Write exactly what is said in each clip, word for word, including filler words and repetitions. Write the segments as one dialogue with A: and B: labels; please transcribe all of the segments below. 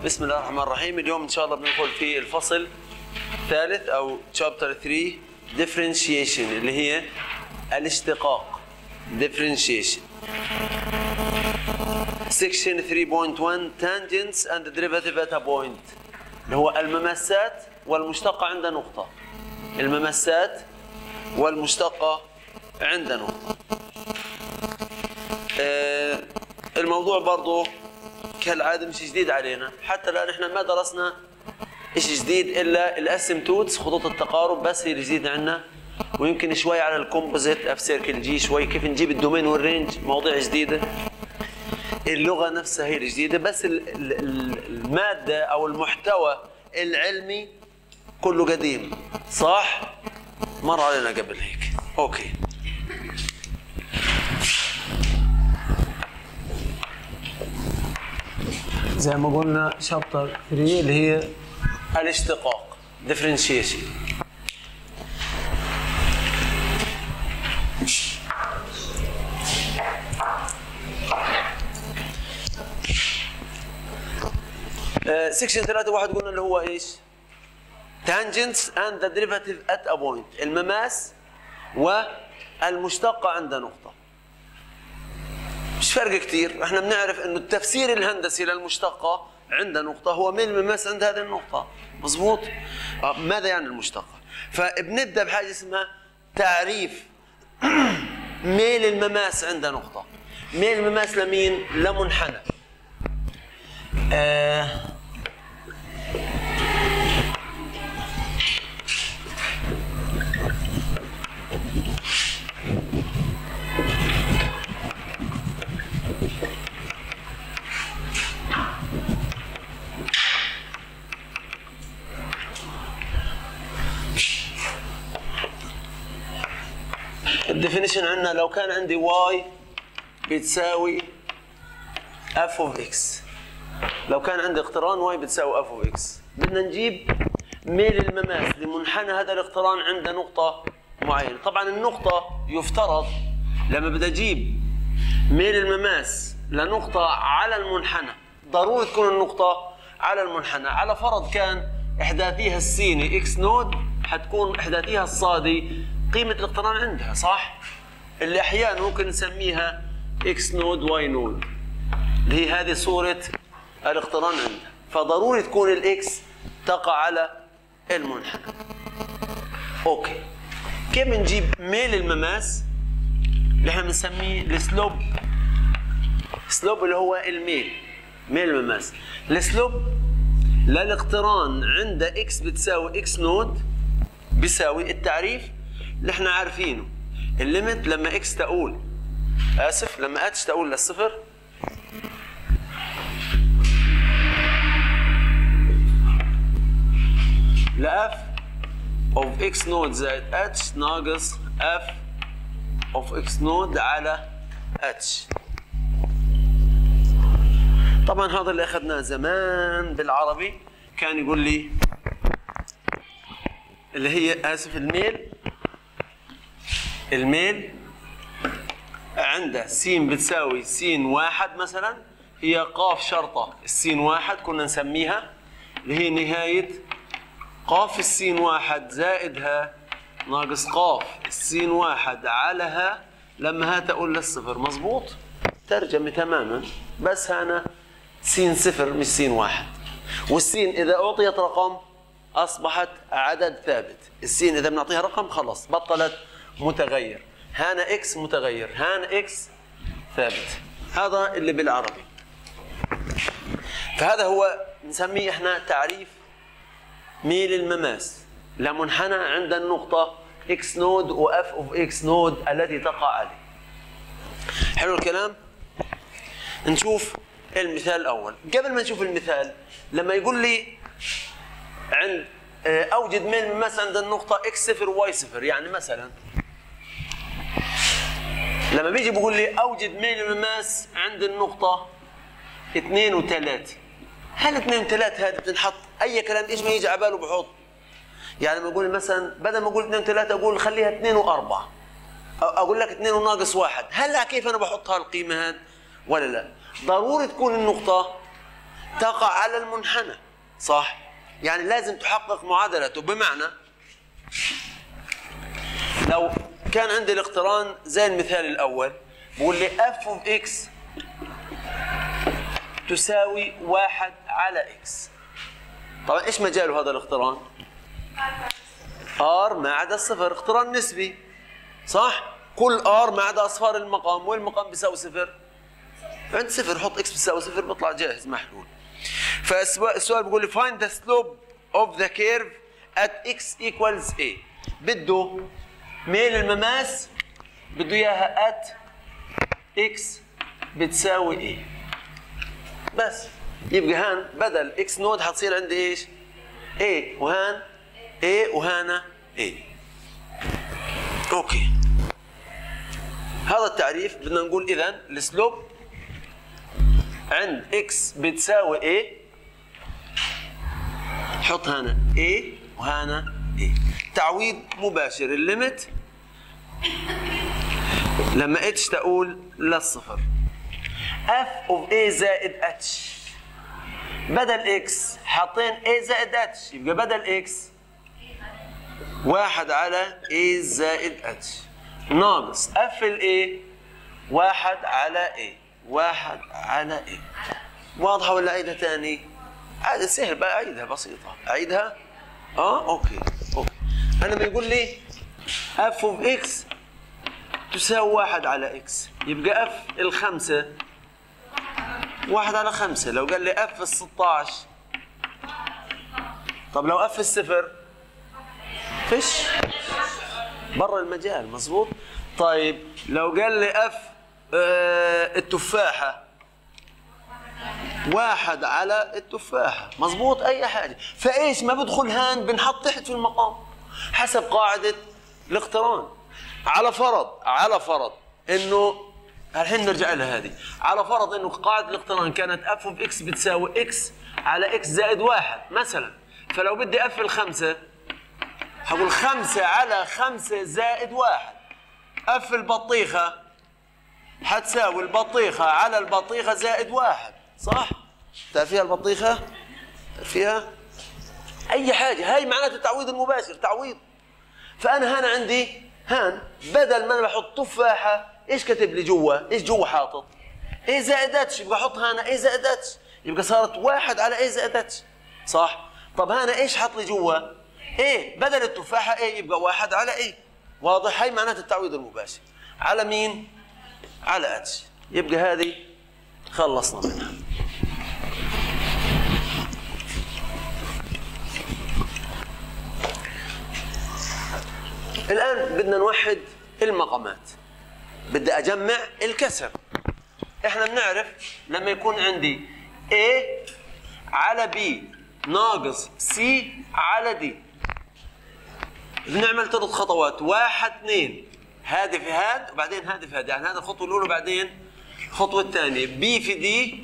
A: بسم الله الرحمن الرحيم. اليوم ان شاء الله بندخل في الفصل الثالث او chapter ثلاثة differentiation اللي هي الاشتقاق differentiation. section ثلاثة نقطة واحد tangents and derivative at a point اللي هو المماسات والمشتقة عند نقطة. المماسات والمشتقة عند نقطة. آه الموضوع برضه كالعاده مش جديد علينا، حتى الان احنا ما درسنا شيء جديد الا الاسيمتوتس خطوط التقارب، بس هي الجديده عندنا، ويمكن شوي على الكومبوزيت اف سيركل جي، شوي كيف نجيب الدومين والرينج، مواضيع جديده. اللغه نفسها هي الجديده، بس الماده او المحتوى العلمي كله قديم، صح؟ مر علينا قبل هيك. اوكي. زي ما قلنا شابتر ثلاثة اللي هي الاشتقاق differentiation. سكشن ثلاثة واحد قلنا اللي هو ايش؟ tangents and the derivative at a point، المماس والمشتقة عند نقطة. مش فرق كثير، احنا بنعرف انه التفسير الهندسي للمشتقة عند نقطة هو ميل المماس عند هذه النقطة، مظبوط؟ آه ماذا يعني المشتقة؟ فبنبدأ بحاجة اسمها تعريف ميل المماس عند نقطة. ميل المماس لمين؟ لمنحنى. آه الديفينيشن عندنا لو كان عندي y بتساوي f of x، لو كان عندي اقتران y بتساوي f of x، بدنا نجيب ميل المماس لمنحنى هذا الاقتران عند نقطة معينة. طبعا النقطة يفترض لما بدي اجيب ميل المماس لنقطة على المنحنى ضروري تكون النقطة على المنحنى، على فرض كان احداثيها السيني x نود حتكون احداثيها الصادي قيمة الاقتران عندها، صح؟ اللي احيانا ممكن نسميها x نود y نود، اللي هي هذه صورة الاقتران عندها، فضروري تكون الاكس تقع على المنحنى. اوكي. كيف بنجيب ميل المماس اللي احنا بنسميه السلوب؟ سلوب اللي هو الميل، ميل المماس. السلوب للاقتران عند اكس بتساوي اكس نود بيساوي التعريف اللي احنا عارفينه، الليمت لما اكس تقول اسف لما اتش تقول للصفر لاف اوف اكس نود زائد اتش ناقص اف اوف اكس نود على اتش. طبعا هذا اللي اخذناه زمان بالعربي، كان يقول لي اللي هي اسف الميل الميل عنده س بتساوي س واحد مثلا، هي قاف شرطة السين واحد كنا نسميها اللي هي نهاية قاف السين واحد زائدها ناقص قاف السين واحد على ها لما ها تقول للصفر، مظبوط؟ ترجمة تماما، بس هنا س صفر مش س واحد، والسين إذا أعطيت رقم أصبحت عدد ثابت، السين إذا بنعطيها رقم خلص بطلت متغير، هنا اكس متغير، هنا اكس ثابت. هذا اللي بالعربي. فهذا هو نسميه احنا تعريف ميل المماس لمنحنى عند النقطة اكس نود واف اوف اكس نود التي تقع عليه. حلو الكلام؟ نشوف المثال الأول. قبل ما نشوف المثال، لما يقول لي عند اوجد ميل المماس عند النقطة اكس صفر واي صفر، يعني مثلا لما بيجي بيقول لي اوجد ميل المماس عند النقطة اثنين وثلاثة، هل اثنين وثلاثة هذه بتنحط اي كلام ايش ما يجي على باله بحط؟ يعني لما اقول مثلا بدل ما اقول اثنين وثلاثة اقول خليها اثنين واربعة، اقول لك اثنين وناقص واحد، هلا كيف انا بحط هالقيمة هذه ولا لا؟ ضروري تكون النقطة تقع على المنحنى، صح؟ يعني لازم تحقق معادلته، بمعنى لو كان عندي الاقتران زي المثال الأول بقول لي اف اوف اكس تساوي واحد على اكس. طبعا ايش مجاله هذا الاقتران؟ ار ما عدا الصفر، اقتران نسبي، صح؟ كل ار ما عدا اصفار المقام، والمقام بيساوي صفر. عند صفر حط اكس بيساوي صفر بيطلع جاهز محلول. فالسؤال بيقول لي find the slope of the curve at x equals a. بده ميل المماس بده اياها at x بتساوي a. بس يبقى هان بدل x نود حتصير عندي ايش؟ a، وهان a وهانا a. اوكي. هذا التعريف بدنا نقول اذا السلوب عند x بتساوي a، حط هنا a وهنا a. تعويض مباشر، الليمت لما h تقول للصفر f of a زائد h، بدل x حاطين a زائد h، يبقى بدل x واحد على a زائد h ناقص f ال a واحد على a، واحد على a. واضحة ولا أعيدها تاني؟ عادي سهل بقى، أعيدها بسيطة، أعيدها؟ آه أوكي أوكي. أنا بيقول لي f of x تساوي واحد على x، يبقى f الخمسة واحد على خمسة. لو قال لي f الستاش، طب لو f الصفر فيش برا المجال، مظبوط؟ طيب لو قال لي f آه التفاحة واحد على التفاحة، مظبوط؟ أي حاجة. فإيش ما بدخل هان بنحط تحت في المقام حسب قاعدة الاقتران. على فرض على فرض إنه الحين نرجع لها هذه، على فرض إنه قاعدة الاقتران كانت f of x بتساوي x على x زائد واحد مثلا، فلو بدي f الخمسة هقول خمسة على خمسة زائد واحد. f البطيخة حتساوي البطيخة على البطيخة زائد واحد، صح؟ فيها البطيخة فيها أي حاجة، هاي معناته التعويض المباشر، تعويض. فأنا هنا عندي هان بدل ما أنا بحط تفاحة، إيش كاتب لي جوا؟ إيش جوا حاطط؟ إيه زائد اتش، يبقى أحط هنا إيه زائد اتش، يبقى صارت واحد على إيه زائد اتش، صح؟ طب هنا إيش حط لي جوا؟ إيه بدل التفاحة إيه، يبقى واحد على إيه. واضح؟ هاي معناته التعويض المباشر. على مين؟ على اتش. يبقى هذه خلصنا منها. الآن بدنا نوحد المقامات، بدي أجمع الكسر. إحنا بنعرف لما يكون عندي A على B ناقص C على D بنعمل ثلاث خطوات، واحد اثنين، هذه في هاد وبعدين هذه في هاد، يعني هذا الخطوة الأولى بعدين الخطوة الثانية B في D،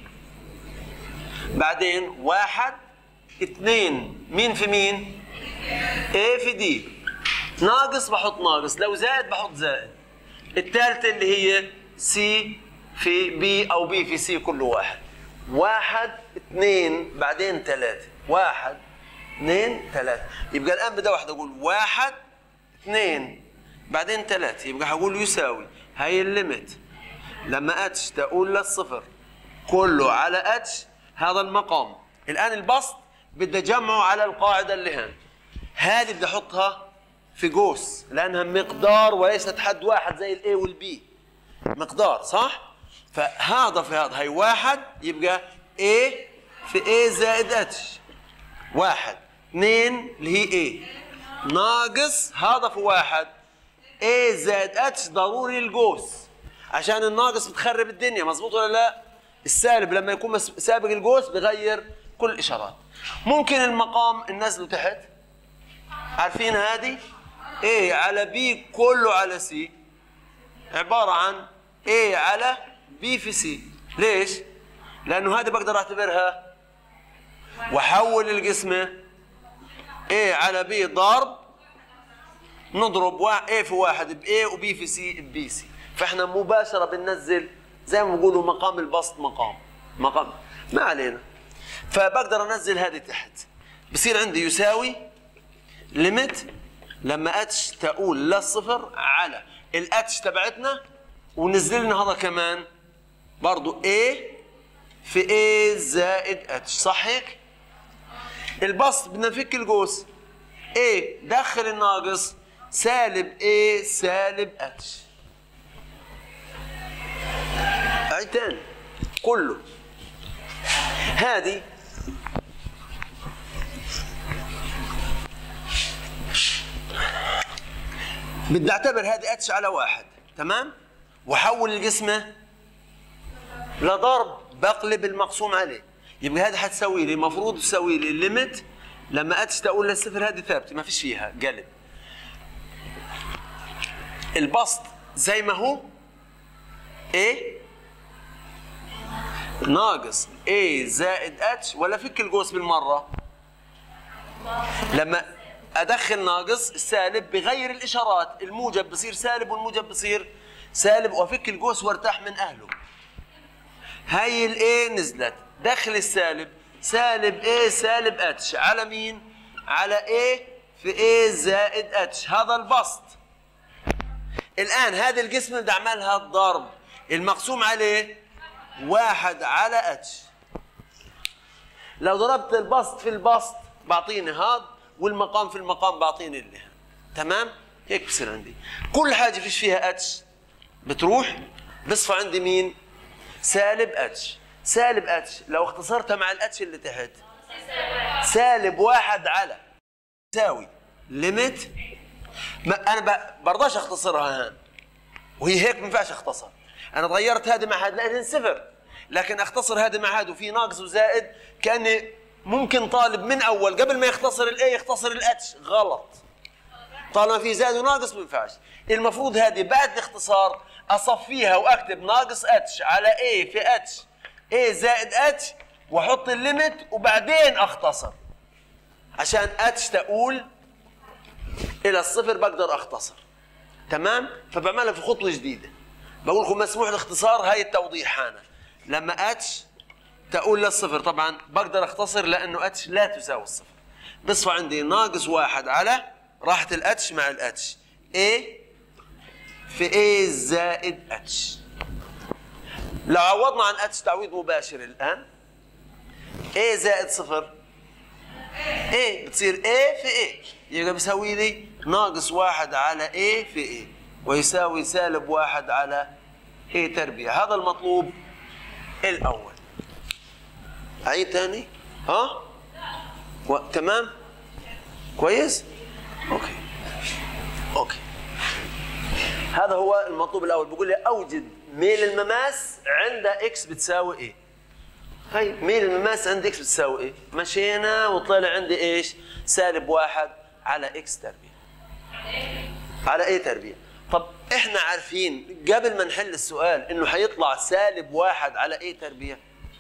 A: بعدين واحد اثنين مين في مين؟ A في D، ناقص بحط ناقص، لو زائد بحط زائد. الثالثة اللي هي C في B أو B في C كله واحد. واحد اثنين بعدين ثلاثة، واحد اثنين ثلاثة. يبقى الآن بدي واحد أقول واحد اثنين بعدين ثلاثة، يبقى هقول يساوي هاي الليمت لما اتش تقول للصفر كله على اتش هذا المقام. الآن البسط بدي أجمعه على القاعدة اللي هان، هذه بدي أحطها في قوس لأنها مقدار وليست حد واحد زي الA والB، مقدار صح؟ فهذا في هذا هي واحد، يبقى A في A زائد اتش واحد، اثنين اللي هي A ناقص هذا في واحد A زائد اتش، ضروري القوس عشان الناقص بتخرب الدنيا، مظبوط ولا لا؟ السالب لما يكون سابق القوس بغير كل الإشارات. ممكن المقام ننزله تحت، عارفين هذه A على B كله على C عبارة عن A على B في C. ليش؟ لأنه هذه بقدر أعتبرها وأحول القسمة A على B ضرب نضرب A في واحد ب A وB في C ب C. فإحنا مباشرة بننزل زي ما بيقولوا مقام البسط، مقام مقام ما علينا. فبقدر انزل هذه تحت، بصير عندي يساوي ليميت لما اتش تؤول للصفر على الاتش تبعتنا، ونزل لنا هذا كمان برضه A في A زائد اتش، صح هيك؟ البسط بدنا نفك القوس، A دخل الناقص سالب A سالب اتش. أعيد تاني كله. هذه بدي اعتبر هذه اتش على واحد، تمام؟ وحول القسمه لضرب، بقلب المقسوم عليه. يبقى هذه حتسوي لي، المفروض تسوي لي الليمت لما اتش تقول للصفر، هذه ثابته ما فيش فيها قلب. البسط زي ما هو A ناقص A زائد اتش، ولا فك القوس بالمره. لما ادخل ناقص السالب بغير الاشارات، الموجب بصير سالب والموجب بصير سالب، وافك القوس وارتاح من اهله. هاي الاي نزلت، دخل السالب سالب A سالب اتش على مين؟ على A في A زائد اتش، هذا البسط. الان هذه القسمه بدي اعملها الضرب، المقسوم عليه واحد على اتش. لو ضربت البسط في البسط بعطيني هذا، والمقام في المقام بعطيني اللي هذا، تمام؟ هيك بصير عندي كل حاجه فيش فيها اتش بتروح، بصفى عندي مين؟ سالب اتش. سالب اتش لو اختصرتها مع الاتش اللي تحت سالب واحد على تساوي ليميت، ما انا برضاش اختصرها هان، وهي هيك ما ينفعش اختصر. انا غيرت هذه مع هذا لانهن صفر، لكن اختصر هذه مع هذا وفي ناقص وزائد، كاني ممكن طالب من اول قبل ما يختصر الاي يختصر الاتش، غلط. طالما في زائد وناقص ما ينفعش. المفروض هذه بعد الاختصار اصفيها واكتب ناقص اتش على A في اتش A زائد اتش، واحط الليمت وبعدين اختصر، عشان اتش تؤول الى الصفر بقدر اختصر، تمام؟ فبعملها في خطوه جديده، بقول لكم مسموح الاختصار. هاي التوضيح هنا لما اتش تؤول للصفر طبعا بقدر اختصر لانه اتش لا تساوي الصفر، بصفى عندي ناقص واحد على راحت الاتش مع الاتش A في A زائد اتش. لو عوضنا عن اتش تعويض مباشر الان، A زائد صفر A بتصير A في A، يبقى بيساوي لي ناقص واحد على A في A، ويساوي سالب واحد على A تربيع. هذا المطلوب الأول. أعيد تاني؟ ها؟ و... تمام؟ كويس؟ أوكي. أوكي. هذا هو المطلوب الأول، بيقول لي أوجد ميل المماس عند إكس بتساوي إيه؟ هاي ميل المماس عند إكس بتساوي إيه؟ مشينا وطلع عندي إيش؟ سالب واحد على إكس تربيع. على إيه تربيع؟ طب إحنا عارفين قبل ما نحل السؤال إنه حيطلع سالب واحد على إيه تربيع؟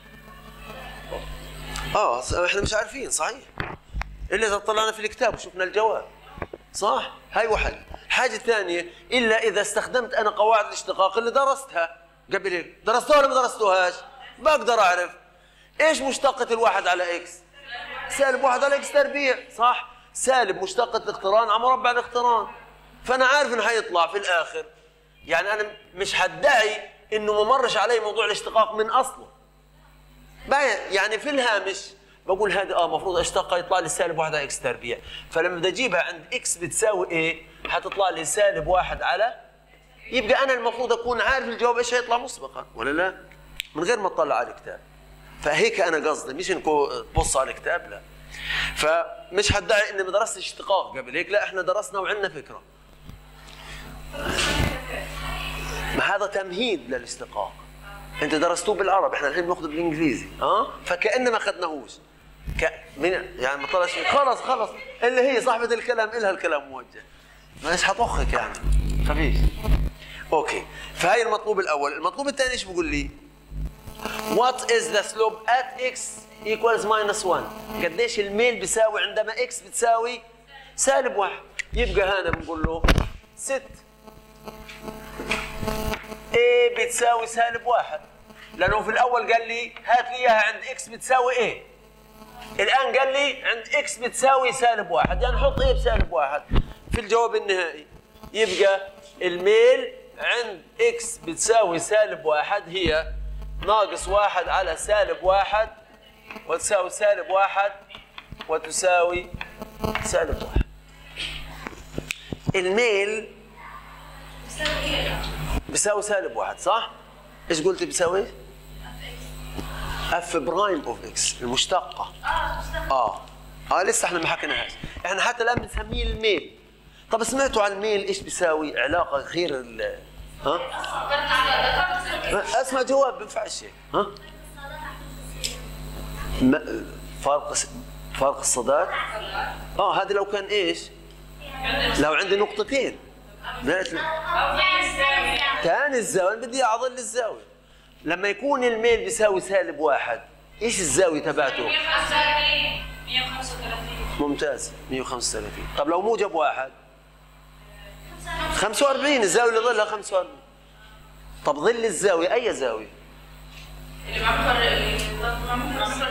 A: آه إحنا مش عارفين صحيح. إلا إذا طلعنا في الكتاب وشفنا الجواب. صح؟ هاي وحل. حاجة ثانية، إلا إذا استخدمت أنا قواعد الاشتقاق اللي درستها قبل هيك، درستوها ولا ما درستوهاش؟ بقدر أعرف إيش مشتقة الواحد على إكس؟ سالب واحد على إكس تربيع، صح؟ سالب مشتقة الاقتران على مربع الاقتران. فأنا عارف إنه حيطلع في الآخر، يعني أنا مش حدعي إنه ما مرش علي موضوع الاشتقاق من أصله. يعني في الهامش بقول هذه اه المفروض اشتقها يطلع لي سالب واحد على اكس تربيع، فلما بدي اجيبها عند اكس بتساوي ايه؟ حتطلع لي سالب واحد على، يبقى انا المفروض اكون عارف الجواب ايش هيطلع مسبقا ولا لا؟ من غير ما اطلع على الكتاب. فهيك انا قصدي، مش انكم تبصوا على الكتاب، لا. فمش حدعي اني ما درستش اشتقاق قبل هيك، لا احنا درسنا وعندنا فكره. ما هذا تمهيد للاشتقاق. انت درستوه بالعربي، احنا الحين بناخذه بالانجليزي، اه؟ فكأننا ما اخذناهوش. ك... من يعني ما طلعش خلص خلص اللي هي صاحبة الكلام إلها الكلام موجه. مش حطخك يعني. خفيف. اوكي، فهي المطلوب الأول، المطلوب الثاني ايش بيقول لي؟ What is the slope at x equals minus one؟ قديش الميل بيساوي عندما x بتساوي سالب واحد؟ يبقى هنا بنقول له ست A بتساوي سالب واحد، لأنه في الأول قال لي هات لي إياها عند x بتساوي A. الآن قال لي عند إكس بتساوي سالب واحد، يعني حط إيه بسالب واحد في الجواب النهائي. يبقى الميل عند إكس بتساوي سالب واحد هي ناقص واحد على سالب واحد وتساوي سالب واحد وتساوي سالب واحد. الميل بيساوي سالب واحد صح؟ ايش قلت بيساوي؟ اف برايم اوف اكس المشتقة. اه اه لسه احنا ما حكيناهاش، احنا حتى الان بنسميه الميل. طب سمعتوا عن الميل ايش بيساوي؟ علاقة غير ال ها؟ اسمع جواب ما بينفعش هيك ها؟ فرق فرق الصادات؟ اه هذا لو كان ايش؟ لو عندي نقطتين كان الزاوية بدي أعضل الزاوية. لما يكون الميل بيساوي سالب واحد ايش الزاوية تبعته؟
B: مية وخمسة وثلاثين.
A: ممتاز مية وخمسة وثلاثين. طب لو موجب واحد خمسة وأربعين، الزاوية اللي ظلها خمسة وأربعين. طب ظل الزاوية أي زاوية؟
B: اللي معبر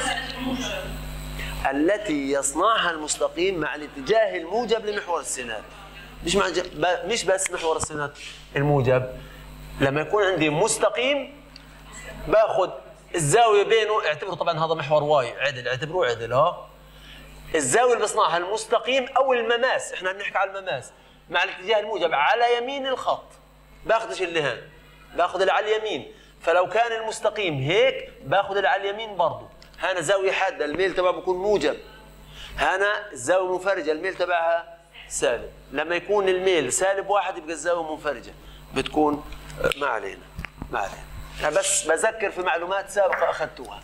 A: التي يصنعها المستقيم مع الاتجاه الموجب لمحور السينات. مش مع ج... ب... مش بس محور السينات الموجب. لما يكون عندي مستقيم باخذ الزاويه بينه، اعتبروا طبعا هذا محور واي عدل، اعتبروه عدل ها. الزاويه اللي بصنعها المستقيم او المماس، احنا بنحكي على المماس مع الاتجاه الموجب على يمين الخط، باخذش اللي هان، باخذ اللي على اليمين. فلو كان المستقيم هيك باخذ اللي على اليمين برضه. هنا زاويه حاده الميل تبعها بكون موجب، هنا الزاويه منفرجه الميل تبعها سالب. لما يكون الميل سالب واحد يبقى الزاويه منفرجه بتكون ما علينا ما علينا. أنا بس بذكر في معلومات سابقه اخذتوها.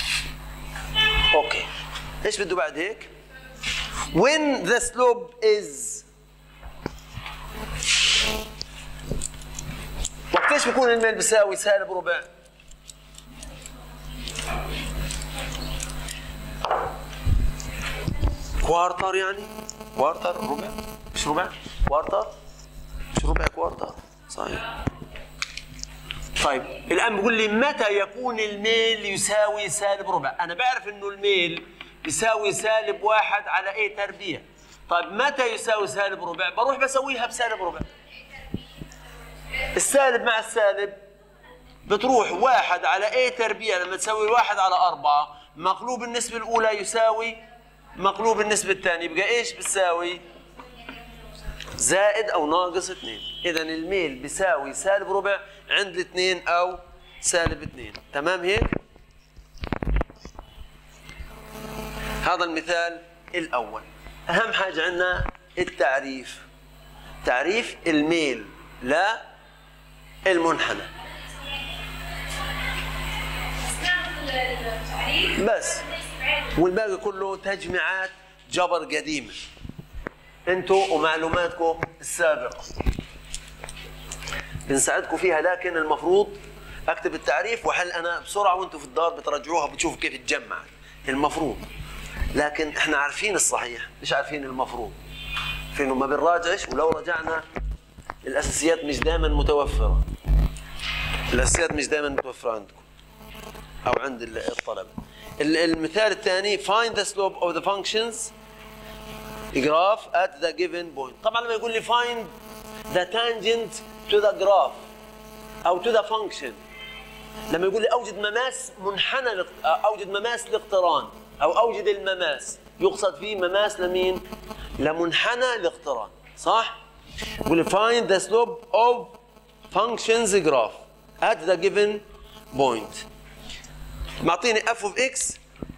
A: اوكي ايش بده بعد هيك؟ when the slope is وقتيش بيكون الميل بيساوي سالب ربع؟ كوارتر يعني؟ كوارتر ربع؟ مش ربع؟ كوارتر؟ مش ربع كوارتر؟ صحيح. طيب الآن بيقول لي متى يكون الميل يساوي سالب ربع؟ أنا بعرف إنه الميل يساوي سالب واحد على إيه تربيع. طيب متى يساوي سالب ربع؟ بروح بسويها بسالب ربع. السالب مع السالب بتروح واحد على ايه تربيع لما تساوي واحد على أربعة، مقلوب النسبة الأولى يساوي مقلوب النسبة الثانية، يبقى ايش بتساوي؟ زائد أو ناقص اثنين. إذا الميل بيساوي سالب ربع عند الاثنين أو سالب اثنين. تمام هيك؟ هذا المثال الأول. أهم حاجة عندنا التعريف. تعريف الميل لا المنحنى بس، والباقي كله تجميعات جبر قديمة انتوا ومعلوماتكم السابقة بنساعدكم فيها. لكن المفروض اكتب التعريف وحل انا بسرعة وانتوا في الدار بتراجعوها بتشوفوا كيف تجمعت المفروض. لكن احنا عارفين الصحيح مش عارفين المفروض، في انه ما بنراجعش، ولو رجعنا الاساسيات مش دائما متوفرة. الاساسيات مش دائما متوفرة عندكم او عند الطلبة. المثال الثاني find the slope of the functions graph at the given point. طبعا لما يقول لي find the tangent to the graph او to the function، لما يقول لي اوجد مماس منحنى اوجد مماس لاقتران او اوجد المماس، يقصد فيه مماس لمين؟ لمنحنى الاقتران، صح؟ يقول لي find the slope of functions graph at the given point. معطيني f of x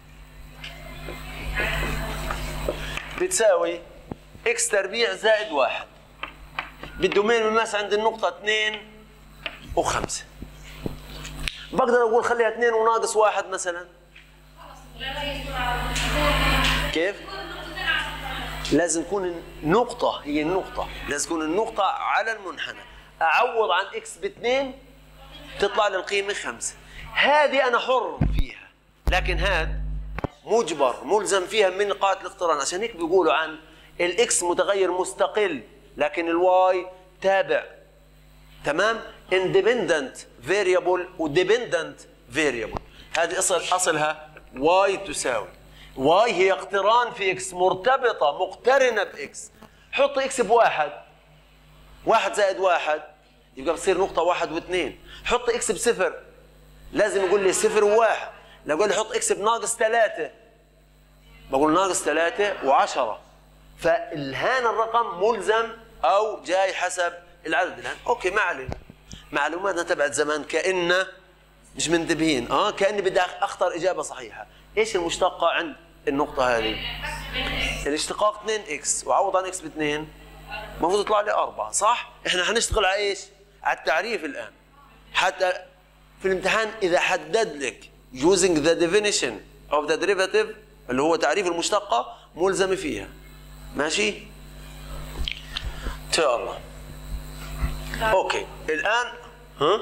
A: بتساوي x تربيع زائد واحد. بده مين المماس عند النقطة اثنين وخمسة. بقدر أقول خليها اثنين وناقص واحد مثلا. كيف؟ لازم تكون النقطة هي النقطة، لازم تكون النقطة على المنحنى. أعوض عن x باثنين تطلع لي القيمة خمسة. هذه أنا حر فيها، لكن هذا مجبر ملزم فيها من نقاط الاقتران. عشان هيك بيقولوا عن الاكس متغير مستقل لكن الواي تابع. تمام؟ independent variable و dependent variable. هذه اصل اصلها y تساوي واي هي اقتران في اكس، مرتبطه مقترنه باكس. حط اكس بواحد، واحد زائد واحد يبقى بتصير نقطه واحد واثنين. حط اكس بصفر لازم يقول لي صفر وواحد. لو قال لي حط اكس بناقص ثلاثه بقول ناقص ثلاثه وعشره. فالهان الرقم ملزم او جاي حسب العدد الان. اوكي ما علينا، معلوماتنا تبعت زمان كأننا مش منتبهين. اه كأني بدي اختار اجابه صحيحه. ايش المشتقه عند النقطه هذه؟ الاشتقاق اثنين اكس وعوض عن اكس ب اثنين المفروض يطلع لي أربعة، صح؟ احنا حنشتغل على ايش؟ على التعريف الان. حتى في الامتحان اذا حدد لك using the definition of the derivative اللي هو تعريف المشتقه ملزم فيها. ماشي؟ ان شاء الله. اوكي الان ها؟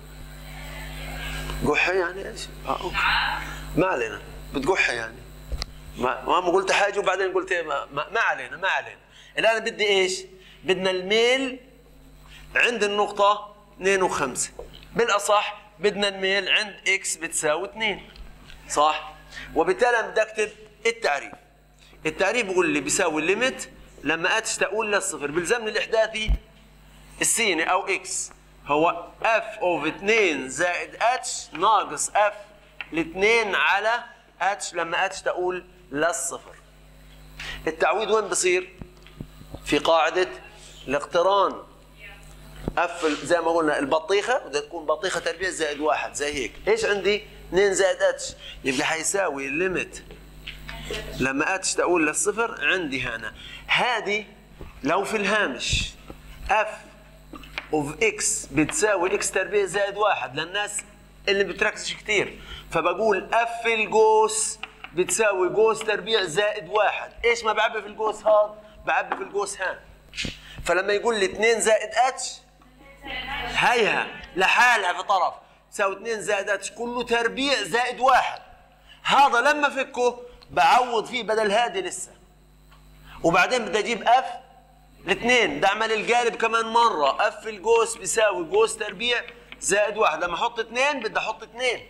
A: قحة يعني ايش؟ اه اوكي ما علينا، بتقحة يعني ما ما قلت حاجه وبعدين قلت ايه ما, ما, ما علينا ما علينا. الان بدي ايش؟ بدنا الميل عند النقطة اثنين وخمسة. بالاصح بدنا الميل عند اكس بتساوي اثنين، صح؟ وبالتالي انا بدي اكتب التعريف. التعريف بيقول لي بيساوي الليمت لما اتش تقول للصفر، بيلزمني الاحداثي السيني او اكس هو اف اوف اثنين زائد اتش ناقص اف الاثنين على اتش لما اتش تقول للصفر. التعويض وين بصير؟ في قاعدة الاقتران. اف زي ما قلنا البطيخة بدها تكون بطيخة تربيع زائد واحد زي هيك. ايش عندي؟ اثنين زائد اتش يبقى حيساوي الليمت لما اتش تقول للصفر عندي هنا. هذه لو في الهامش اف اوف اكس بتساوي اكس تربيع زائد واحد للناس اللي بتركزش كتير، فبقول اف الجوس بتساوي جوس تربيع زائد واحد. ايش ما بعبي في الجوس هذا؟ بعبي في الجوس هان. فلما يقول لي اثنين زائد اتش هيها لحالها في طرف تساوي اثنين زائد اتش كله تربيع زائد واحد. هذا لما فكه بعوض فيه بدل هذه لسه، وبعدين بدي اجيب اف الاثنين بدي اعمل القالب كمان مره. اف الجوس بيساوي جوس تربيع زائد واحد. لما احط اثنين بدي احط اثنين.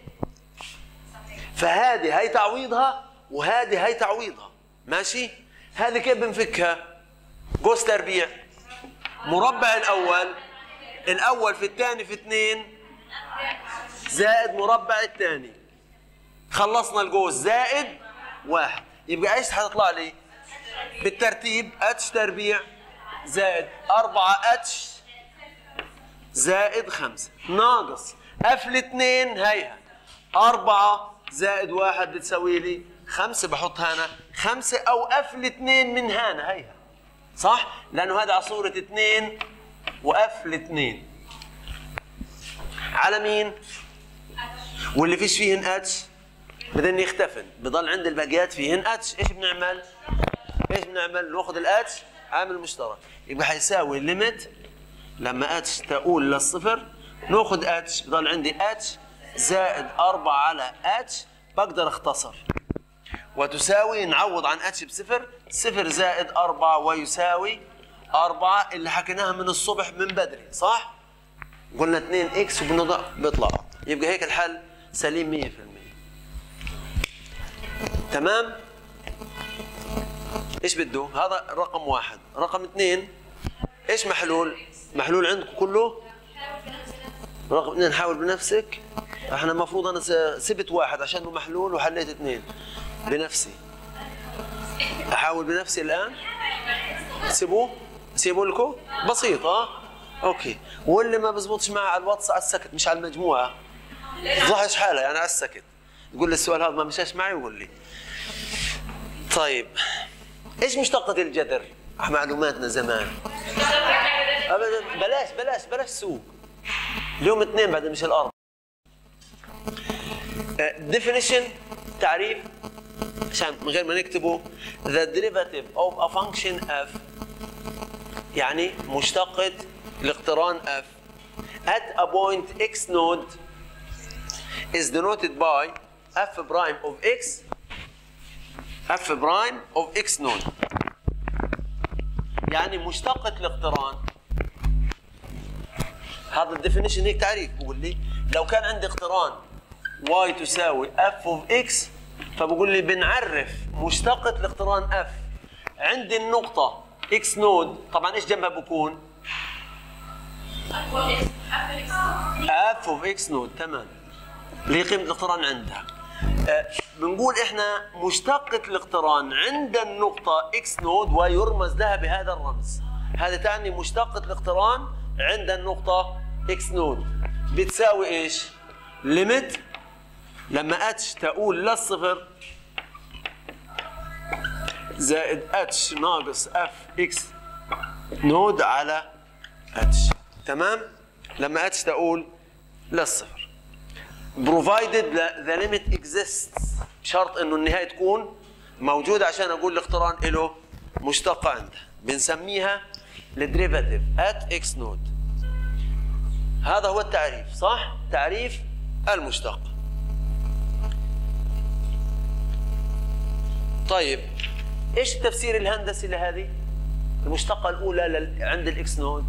A: فهذه هي تعويضها وهذه هي تعويضها. ماشي؟ هذه كيف بنفكها؟ جوس تربيع مربع الاول الاول في الثاني في اثنين زائد مربع الثاني. خلصنا الجوس زائد واحد. يبقى ايش حتطلع لي؟ بالترتيب اتش تربيع زائد أربعة اتش زائد خمسة ناقص اف الاثنين هيها أربعة زائد واحد بتساوي لي خمسة. بحط هنا خمسة أو اف الاثنين من هنا هيها، صح؟ لأنه هذا على صورة اثنين واف الاثنين على مين؟ واللي فيش فيهن اتش بدهن يختفن، بضل عند الباقيات فيهن اتش. ايش بنعمل؟ ايش بنعمل؟ ناخذ الاتش عامل مشترك، يبقى حيساوي الليمت لما اتش تقول للصفر ناخذ اتش بضل عندي اتش زائد أربعة على اتش. بقدر اختصر وتساوي نعوض عن اتش بصفر، صفر زائد أربعة ويساوي أربعة اللي حكيناها من الصبح من بدري، صح؟ قلنا اثنين اكس وبنضع بيطلع. يبقى هيك الحل سليم مية في المية. تمام؟ ايش بده؟ هذا رقم واحد. رقم اثنين ايش محلول؟ محلول عندكم كله؟ رقم اثنين حاول بنفسك. احنا المفروض انا سبت واحد عشان محلول وحليت اثنين بنفسي. احاول بنفسي الان؟ سيبوه؟ سيبوا لكم؟ بسيط اه؟ اوكي. واللي ما بزبطش معه على الواتس على السكت مش على المجموعه. ضحش حالها يعني على السكت. تقول لي السؤال هذا ما مشاش معي وقول لي. طيب ايش مشتقة الجذر؟ معلوماتنا زمان. ابدا بلاش بلاش بلاش سوق. اليوم اثنين بعد مش الاربعاء. definition تعريف عشان من غير ما نكتبه. the derivative of a function f يعني مشتقة الاقتران f at a point x node is denoted by f prime of x f prime of x node. يعني مشتقة الاقتران. هذا الديفينيشن هيك تعريف بقول لي لو كان عندي اقتران y تساوي f of x فبقول لي بنعرف مشتقة الاقتران اف عند النقطة اكس نود. طبعا ايش جنبها بكون؟ اف اوف اكس نود. تمام، اللي هي قيمة الاقتران عندها. أه بنقول احنا مشتقة الاقتران عند النقطة اكس نود ويرمز لها بهذا الرمز. هذا تعني مشتقة الاقتران عند النقطة اكس نود بتساوي ايش؟ ليميت لما اتش تؤول للصفر زائد اتش ناقص اف اكس نود على اتش. تمام؟ لما اتش تؤول للصفر. provided the limit exists، بشرط انه النهايه تكون موجوده عشان اقول الاقتران له مشتقه عنده. بنسميها الديريفاتيف at x نود. هذا هو التعريف، صح؟ تعريف المشتق. طيب ايش التفسير الهندسي لهذه المشتقه الاولى لل... عند الاكس نود؟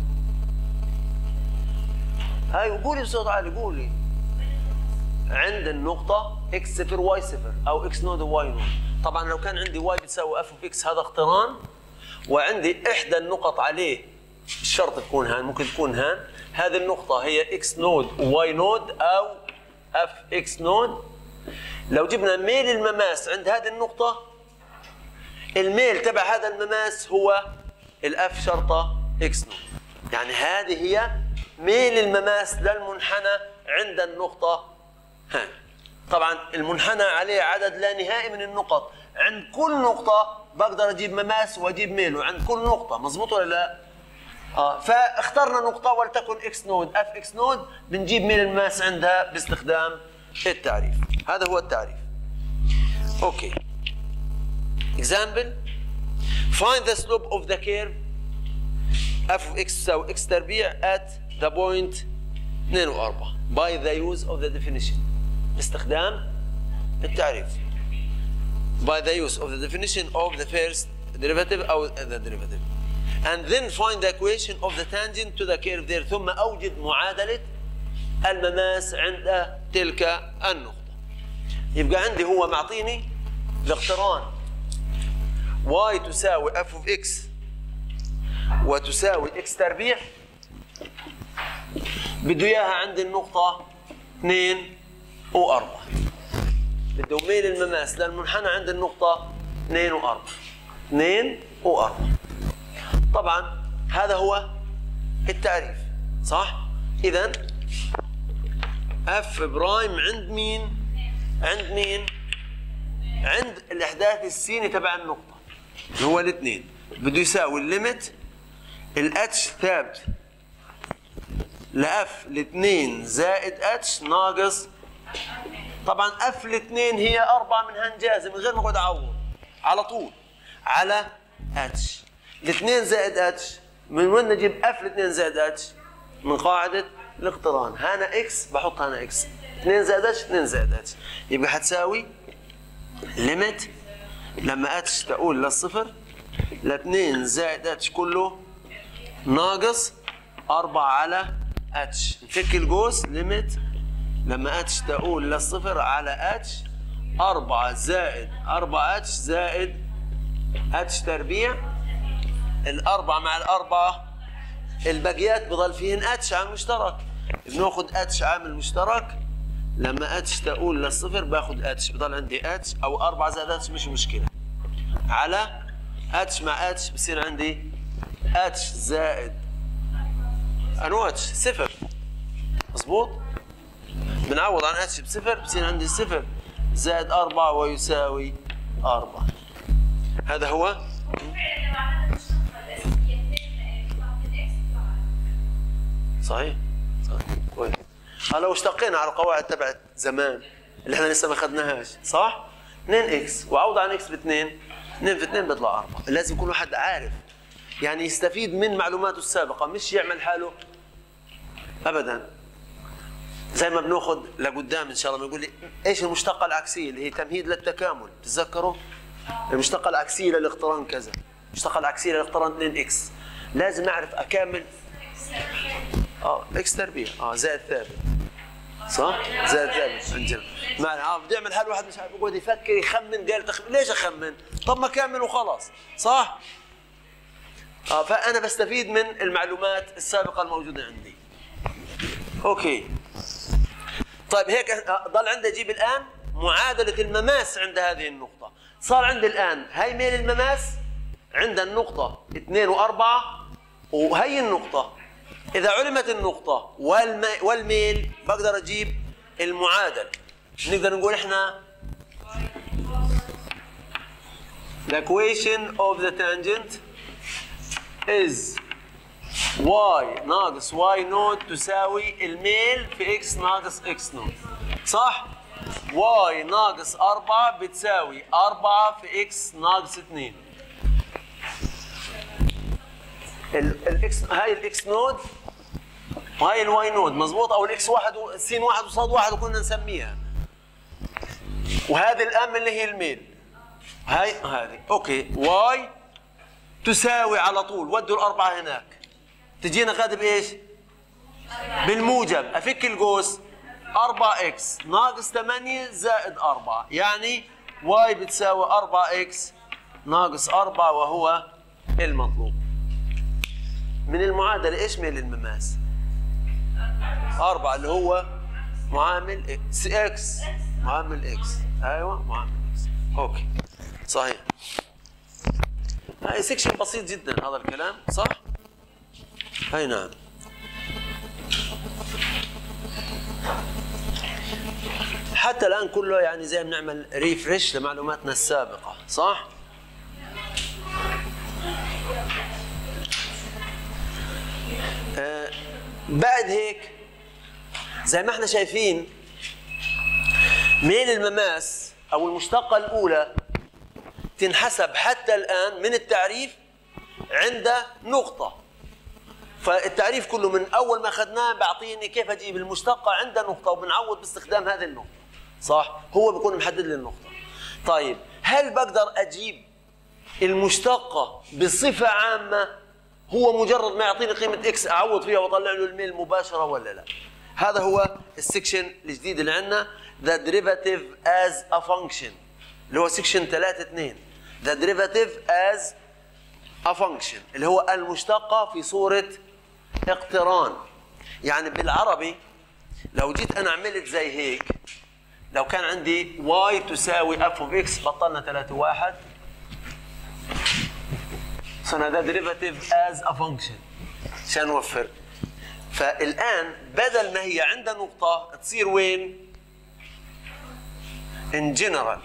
A: هاي قولي بصوت عالي، قولي. عند النقطة x صفر y صفر أو x نود و y نود. طبعا لو كان عندي y بتساوي f of x هذا اقتران، وعندي إحدى النقط عليه الشرط تكون هان، ممكن تكون هان. هذه النقطة هي x نود و y نود أو f x نود. لو جبنا ميل المماس عند هذه النقطة، الميل تبع هذا المماس هو الاف شرطة x نود. يعني هذه هي ميل المماس للمنحنى عند النقطة هاي. طبعا المنحنى عليه عدد لا نهائي من النقط، عند كل نقطة بقدر اجيب مماس واجيب ميله عند كل نقطة، مظبوط ولا لا؟ اه فاخترنا نقطة ولتكن اكس نود اف اكس نود، بنجيب ميل المماس عندها باستخدام التعريف. هذا هو التعريف. اوكي. example find the slope of the curve f of x تساوي x تربيع at the point اثنين وأربعة by the use of the definition، باستخدام التعريف. by the use of the definition of the first derivative أو the derivative and then find the equation of the tangent to the curve there. ثم أوجد معادلة المماس عند تلك النقطة. يبقى عندي هو معطيني الاقتران y تساوي f of x وتساوي x تربيع، بده اياها عند النقطة اثنين وأربعة. بده ميل المماس للمنحنى عند النقطة اثنين وأربعة. اثنين وأربعة. طبعا هذا هو التعريف، صح؟ إذا f برايم عند مين؟ عند مين؟ عند الإحداث السيني تبع النقطة اللي هو الاثنين. بده يساوي الليمت الاتش ثابت لاف الاثنين زائد اتش ناقص. طبعا اف الاثنين هي أربعة من هنجازة من غير ما اقعد اعوض، على طول على اتش. الاثنين زائد اتش من وين نجيب اف الاثنين زائد اتش؟ من قاعدة الاقتران. هنا اكس بحط هنا اكس، اثنين زائد اتش اثنين زائد اتش، يبقى حتساوي ليميت لما اتش تؤول للصفر لاثنين زائد اتش كله ناقص أربعة على اتش. نفك القوس. ليميت لما اتش تؤول للصفر على اتش أربعة زائد أربعة اتش زائد اتش تربيع. الأربعة مع الأربعة الباقيات بضل فيهن اتش عامل مشترك، بناخذ اتش عامل مشترك. لما اتش تؤول للصفر باخذ اتش، بضل عندي اتش او أربعة زائد اتش مش مشكلة، على اتش مع اتش بصير عندي اتش زائد انو اتش صفر. مظبوط؟ بنعوض عن اتش بصفر بصير عندي صفر زائد أربعة ويساوي أربعة. هذا هو صحيح؟ صحيح كويس. لو اشتقينا على القواعد تبعت زمان اللي احنا لسه ما اخذناهاش، صح؟ اثنين اكس وعوض عن اكس باثنين، اثنين في اثنين بيطلع أربعة. لازم يكون واحد عارف، يعني يستفيد من معلوماته السابقة، مش يعمل حاله ابدا. زي ما بناخذ لقدام ان شاء الله بنقول لي ايش المشتقة العكسية اللي هي تمهيد للتكامل، تتذكروا؟ المشتقة العكسية للاقتران كذا، المشتقة العكسية للاقتران اثنين اكس، لازم اعرف اكامل اه اكس تربيع اه زائد ثابت صح؟ زائد ثابت عندنا. معنى اه بده يعمل حل واحد مش عارف يقعد يفكر يخمن قال تخمن، ليش اخمن؟ طب ما كمل وخلاص، صح؟ اه فانا بستفيد من المعلومات السابقه الموجوده عندي. اوكي. طيب هيك ضل عندي اجيب الان معادله المماس عند هذه النقطه. صار عندي الان هي ميل المماس عند النقطه اثنين وأربعة وهي النقطه. إذا علمت النقطة والميل بقدر أجيب المعادل. نقدر نقول إحنا the equation of the tangent is y ناقص y نوت تساوي الميل في x ناقص x نوت. صح؟ y ناقص أربعة بتساوي أربعة في x ناقص اثنين. الاكس هاي الاكس نود وهي الواي نود مضبوط، او الاكس واحد وسين واحد وصاد واحد وكنا نسميها. وهذه الام اللي هي الميل. هاي هذه اوكي. واي تساوي على طول ودوا الاربعه هناك. تجينا غاد بايش؟ بالموجب. افك القوس أربعة اكس ناقص ثمانية زائد أربعة، يعني واي بتساوي أربعة اكس ناقص أربعة وهو المطلوب. من المعادلة ايش ميل المماس؟ أربعة اللي هو معامل اكس اكس معامل اكس. ايوه معامل اكس. اوكي صحيح. هاي سكشن بسيط جدا هذا الكلام، صح؟ اي نعم. حتى الان كله يعني زي ما بنعمل ريفرش لمعلوماتنا السابقة، صح؟ آه بعد هيك زي ما احنا شايفين ميل المماس او المشتقة الاولى تنحسب حتى الان من التعريف عند نقطة. فالتعريف كله من اول ما اخذناه بعطيني كيف اجيب المشتقة عند نقطة وبنعوض باستخدام هذه النقطة، صح؟ هو بيكون محدد لي النقطة. طيب هل بقدر اجيب المشتقة بصفة عامة؟ هو مجرد ما يعطيني قيمة اكس اعوض فيها واطلع له الميل مباشرة ولا لا؟ هذا هو السكشن الجديد اللي عندنا the derivative as a function اللي هو سكشن ثلاثة اثنين the derivative as a function اللي هو المشتقة في صورة اقتران. يعني بالعربي لو جيت انا عملت زي هيك، لو كان عندي y تساوي f of x بطلنا ثلاثة واحد صرنا ده derivative as a function عشان نوفر. فالآن بدل ما هي عندها نقطة تصير وين؟ in general.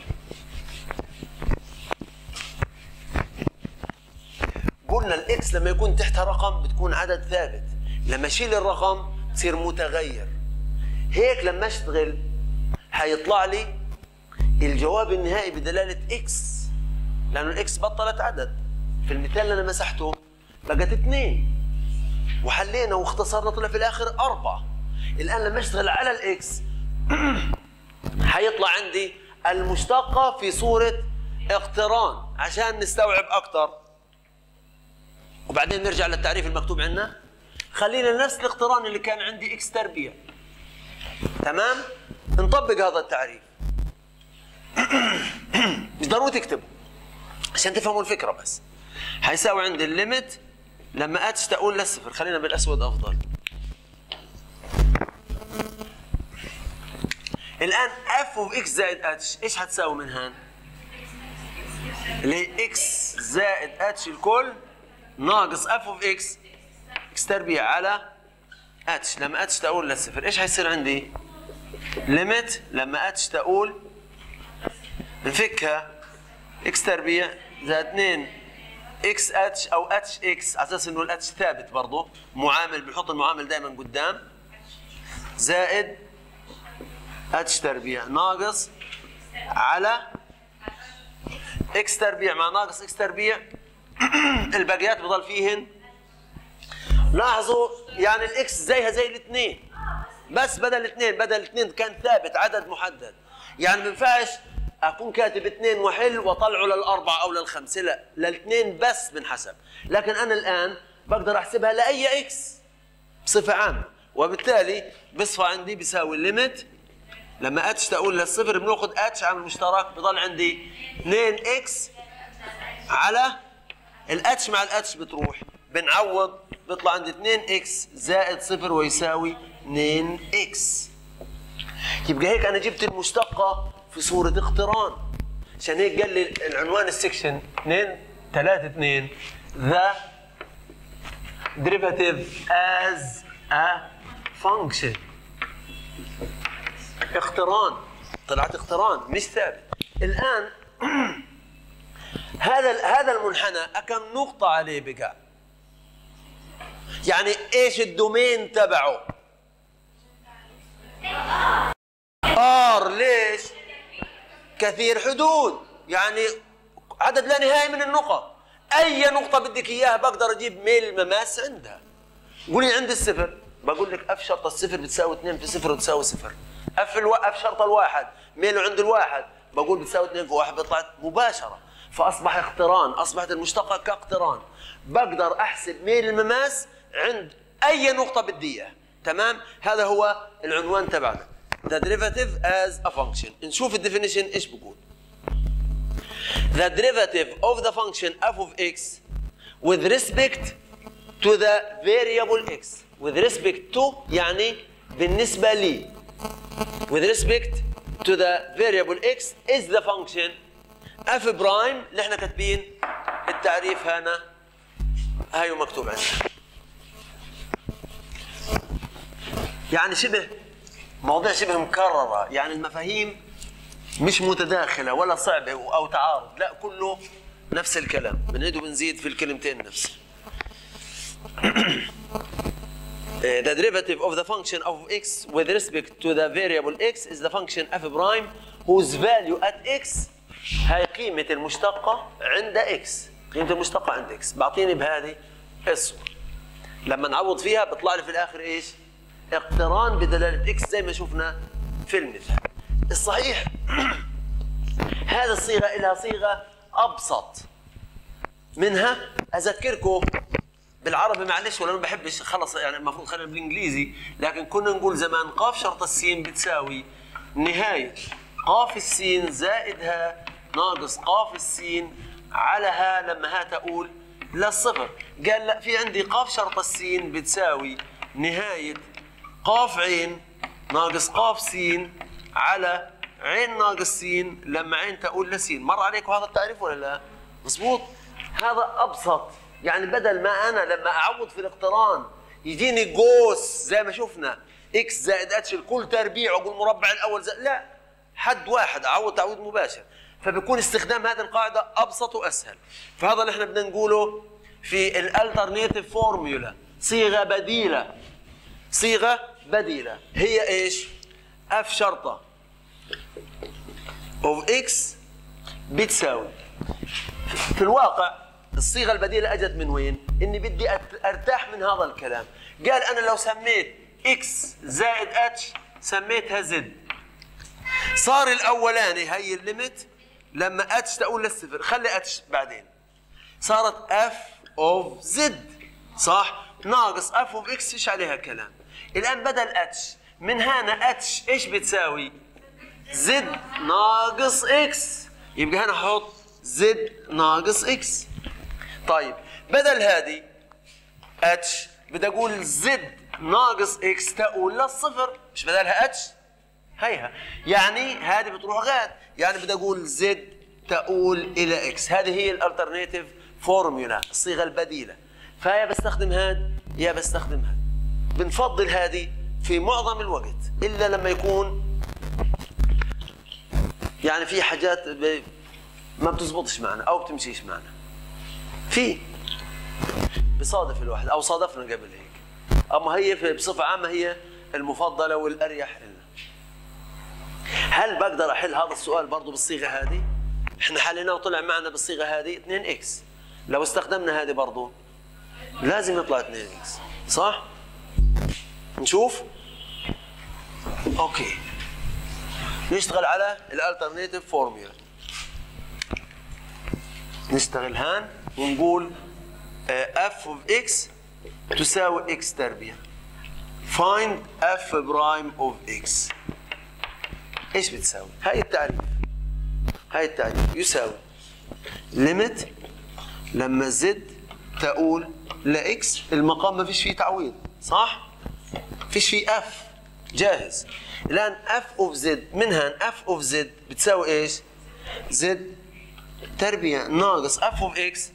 A: قلنا الاكس لما يكون تحتها رقم بتكون عدد ثابت، لما اشيل الرقم تصير متغير. هيك لما اشتغل حيطلع لي الجواب النهائي بدلالة اكس، لأنه الاكس بطلت عدد. في المثال اللي انا مسحته بقت اثنين وحلينا واختصرنا طلع في الاخر أربعة. الآن لما اشتغل على الاكس حيطلع عندي المشتقة في صورة اقتران عشان نستوعب أكثر. وبعدين نرجع للتعريف المكتوب عندنا. خلينا نفس الاقتران اللي كان عندي اكس تربيع. تمام؟ نطبق هذا التعريف. مش ضروري تكتبه عشان تفهموا الفكرة بس. حيساوي عندي الليمت لما اتش تقول للصفر، خلينا بالاسود افضل. الان اف اوف اكس زائد اتش ايش حتساوي من هان؟ اللي هي اكس زائد اتش الكل ناقص اف اوف اكس اكس تربيع على اتش لما اتش تقول للصفر. ايش حيصير عندي؟ ليمت لما اتش تقول نفكها اكس تربيع زائد اثنين اكس اتش او اتش اكس على اساس انه الاتش ثابت برضه، معامل بنحط المعامل دائما قدام، زائد اتش تربيع ناقص على اكس تربيع مع ناقص اكس تربيع الباقيات بضل فيهن. لاحظوا يعني الاكس زيها زي الاثنين، بس بدل الاثنين بدل الاثنين كان ثابت عدد محدد. يعني ما ينفعش اكون كاتب اثنين وحل واطلعه للاربعه او للخمسه، لا للاثنين بس بنحسب. لكن انا الان بقدر احسبها لاي اكس بصفه عامه، وبالتالي بصفى عندي بيساوي الليمت لما اتش تقول للصفر بناخذ اتش عامل مشترك بضل عندي اثنين اكس على الاتش مع الاتش بتروح بنعوض بيطلع عندي اثنين اكس زائد صفر ويساوي اثنين اكس. يبقى هيك انا جبت المشتقه في صوره اقتران عشان هيك قال لي العنوان السكشن اثنين ثلاثة اثنين the derivative as a function. اقتران طلعت اقتران مش ثابت. الان هذا هذا المنحنى كم نقطة عليه بقى؟ يعني ايش الدومين تبعه؟ ار. ليش؟ كثير حدود، يعني عدد لا نهائي من النقط. اي نقطة بدك اياها بقدر اجيب ميل المماس عندها. قولي عند الصفر بقول لك اف شرطة الصفر بتساوي اثنين في صفر وتساوي صفر. اف الو... اف شرطة الواحد ميله عند الواحد بقول بتساوي اثنين في واحد بيطلع مباشرة. فاصبح اقتران، اصبحت المشتقة كاقتران. بقدر احسب ميل المماس عند اي نقطة بدي اياها. تمام؟ هذا هو العنوان تبعنا. The derivative as a function. نشوف الديفينيشن ايش بقول. The derivative of the function f of x with respect to the variable x. With respect to يعني بالنسبة لي. With respect to the variable x is the function f prime اللي احنا كاتبين التعريف هنا هاي مكتوب عندنا. يعني شبه مواضيع شبه مكررة، يعني المفاهيم مش متداخلة ولا صعبة أو تعارض، لا كله نفس الكلام، بنزيد وبنزيد في الكلمتين نفسه. The derivative of the function of x with respect to the variable x is the function f prime whose value at x. هاي قيمة المشتقة عند x، قيمة المشتقة عند x، بعطيني بهذه الصورة. لما نعوض فيها بيطلع لي في الآخر إيش؟ اقتران بدلالة x زي ما شفنا في المثال. الصحيح هذه الصيغة لها صيغة أبسط منها. أذكركم بالعربي معلش ولا ما بحبش خلص، يعني المفروض خلينا بالإنجليزي، لكن كنا نقول زمان قاف شرط السين بتساوي نهاية قاف السين زائدها ناقص قاف السين على ها لما ها تقول للصفر. قال لا، في عندي قاف شرط السين بتساوي نهاية قاف عين ناقص قاف سين على عين ناقص سين لما عين تقول لسين. مر عليكم هذا التعريف ولا لا؟ مظبوط؟ هذا أبسط. يعني بدل ما أنا لما أعوض في الاقتران يجيني قوس زي ما شفنا إكس زائد اتش الكل تربيع وأقول مربع الأول زائد، لا، حد واحد أعوض تعويض مباشر. فبيكون استخدام هذه القاعدة أبسط وأسهل. فهذا اللي احنا بدنا نقوله في الالترناتيف فورمولا، صيغة بديلة. صيغة بديلة هي ايش؟ اف شرطة اوف اكس بتساوي. في الواقع الصيغة البديلة اجت من وين؟ اني بدي ارتاح من هذا الكلام. قال انا لو سميت اكس زائد اتش سميتها زد. صار الاولاني هي الليمت لما اتش تقول للصفر، خلي اتش بعدين. صارت اف اوف زد، صح؟ ناقص اف اوف اكس فيش عليها كلام. الان بدل اتش من هنا اتش ايش بتساوي؟ زد ناقص اكس. يبقى هنا احط زد ناقص اكس. طيب بدل هذه اتش بدي اقول زد ناقص اكس تقول للصفر، مش بدلها اتش هيها، يعني هذه بتروح غاد، يعني بدي اقول زد تقول الى اكس. هذه هي الالترناتيف فورمولا، الصيغه البديله. فيا بستخدم هذا يا بستخدم هذا. بنفضل هذه في معظم الوقت الا لما يكون يعني في حاجات ما بتزبطش معنا او بتمشيش معنا. في بصادف الواحد او صادفنا قبل هيك، اما هي بصفه عامه هي المفضله والاريح لنا. هل بقدر احل هذا السؤال برضه بالصيغه هذه؟ احنا حليناه وطلع معنا بالصيغه هذه اثنين اكس. لو استخدمنا هذه برضه لازم يطلع اثنين اكس، صح؟ نشوف. اوكي، نشتغل على الالترناتيف فورمولا. نشتغل هان ونقول اف اوف اكس تساوي اكس تربيع. find f برايم of x. ايش بتساوي؟ هاي التعريف، هاي التعريف يساوي ليميت لما زد تقول لاكس، المقام ما فيش فيه تعويض صح؟ فيش فيه اف جاهز. الان اف اوف زد منها اف اوف زد بتساوي ايش؟ زد تربيع ناقص اف اوف اكس.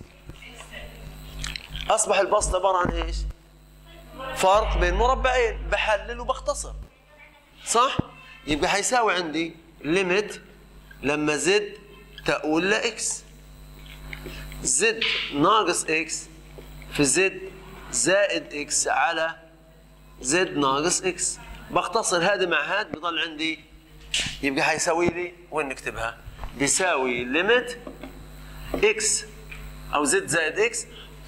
A: اصبح البسط عباره عن ايش؟ فرق بين مربعين، بحلل وبختصر صح؟ يبقى حيساوي عندي ليميت لما زد تقول لاكس، زد ناقص اكس في زد زائد اكس على زد ناقص اكس. بختصر هذا مع هذا بضل عندي، يبقى حيساوي لي وين نكتبها؟ بيساوي ليميت اكس او زد زائد اكس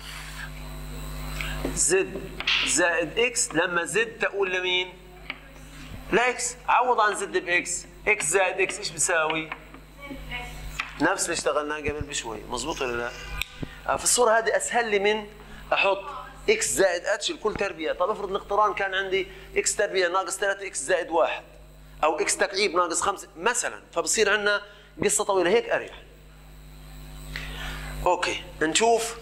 A: زد زائد اكس لما زد تقول لمين؟ لاكس. عوض عن زد باكس، اكس زائد اكس ايش بيساوي؟ نفس اللي اشتغلناه قبل بشوي، مظبوط ولا لا؟ في الصورة هذه اسهل لي من احط اكس زائد اتش الكل تربيع. طب افرض الاقتران كان عندي اكس تربيع ناقص ثلاثة اكس زائد واحد او اكس تكعيب ناقص خمسة مثلا، فبصير عندنا قصة طويلة، هيك اريح. اوكي نشوف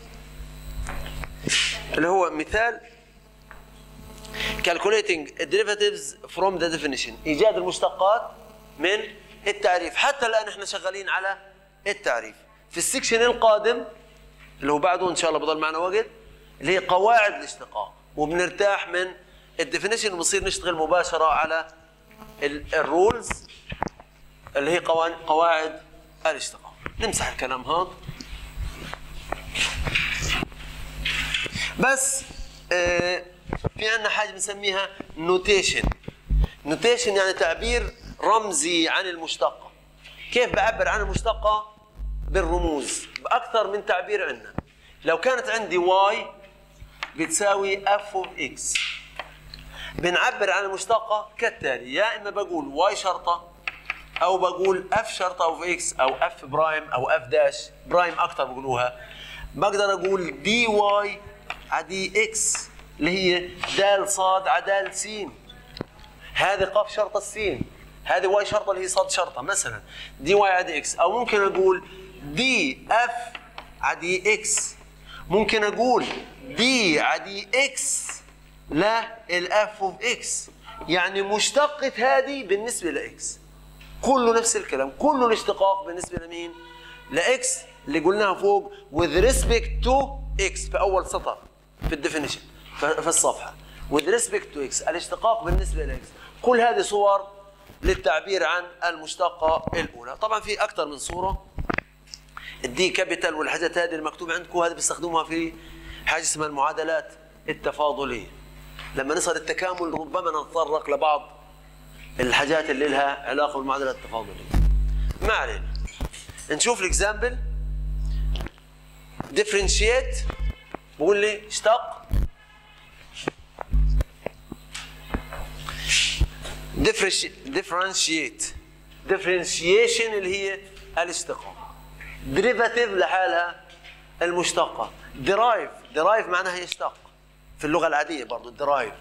A: اللي هو مثال calculating derivatives from the definition، ايجاد المشتقات من التعريف. حتى الان احنا شغالين على التعريف. في السكشن القادم اللي هو بعده ان شاء الله بضل معنا وقت، اللي هي قواعد الاشتقاق، وبنرتاح من الديفينيشن وبصير نشتغل مباشره على الرولز اللي هي قواعد الاشتقاق. نمسح الكلام هذا بس. آه في عندنا حاجه بنسميها نوتيشن. نوتيشن يعني تعبير رمزي عن المشتقه. كيف بعبر عن المشتقه؟ بالرموز، باكثر من تعبير عندنا. لو كانت عندي واي بتساوي اف اوف اكس، بنعبر عن المشتقه كالتالي: يا اما بقول واي شرطه او بقول اف شرطه اوف اكس او اف برايم او اف داش برايم، اكثر بقولوها. بقدر اقول دي واي عدي اكس اللي هي دال صاد عدال سين، هذه قاف شرطه السين، هذه واي شرطه اللي هي صاد شرطه مثلا، دي واي عدي اكس. او ممكن اقول دي اف عدي اكس، ممكن اقول دي عدي اكس لا الاف اوف اكس، يعني مشتقة هذه بالنسبة لاكس. كله نفس الكلام، كله الاشتقاق بالنسبة لمين؟ لاكس اللي قلناها فوق with respect to x في اول سطر في الديفينيشن في الصفحة. with respect to x الاشتقاق بالنسبة لاكس. كل هذه صور للتعبير عن المشتقة الأولى. طبعا في أكثر من صورة، الدي كابيتال والحاجات هذه المكتوب عندكم هذه بيستخدموها في حاجة اسمها المعادلات التفاضلية. لما نصل التكامل ربما نتطرق لبعض الحاجات اللي لها علاقة بالمعادلات التفاضلية. ما علينا. نشوف الاكزامبل. ديفرنشيت بقول لي اشتق، ديفرنشيت ديفرنشيشن اللي هي الاشتقاق، ديريفاتيف لحالها المشتقة، درايف درايف معناها يشتق في اللغة العادية برضه. الدرايف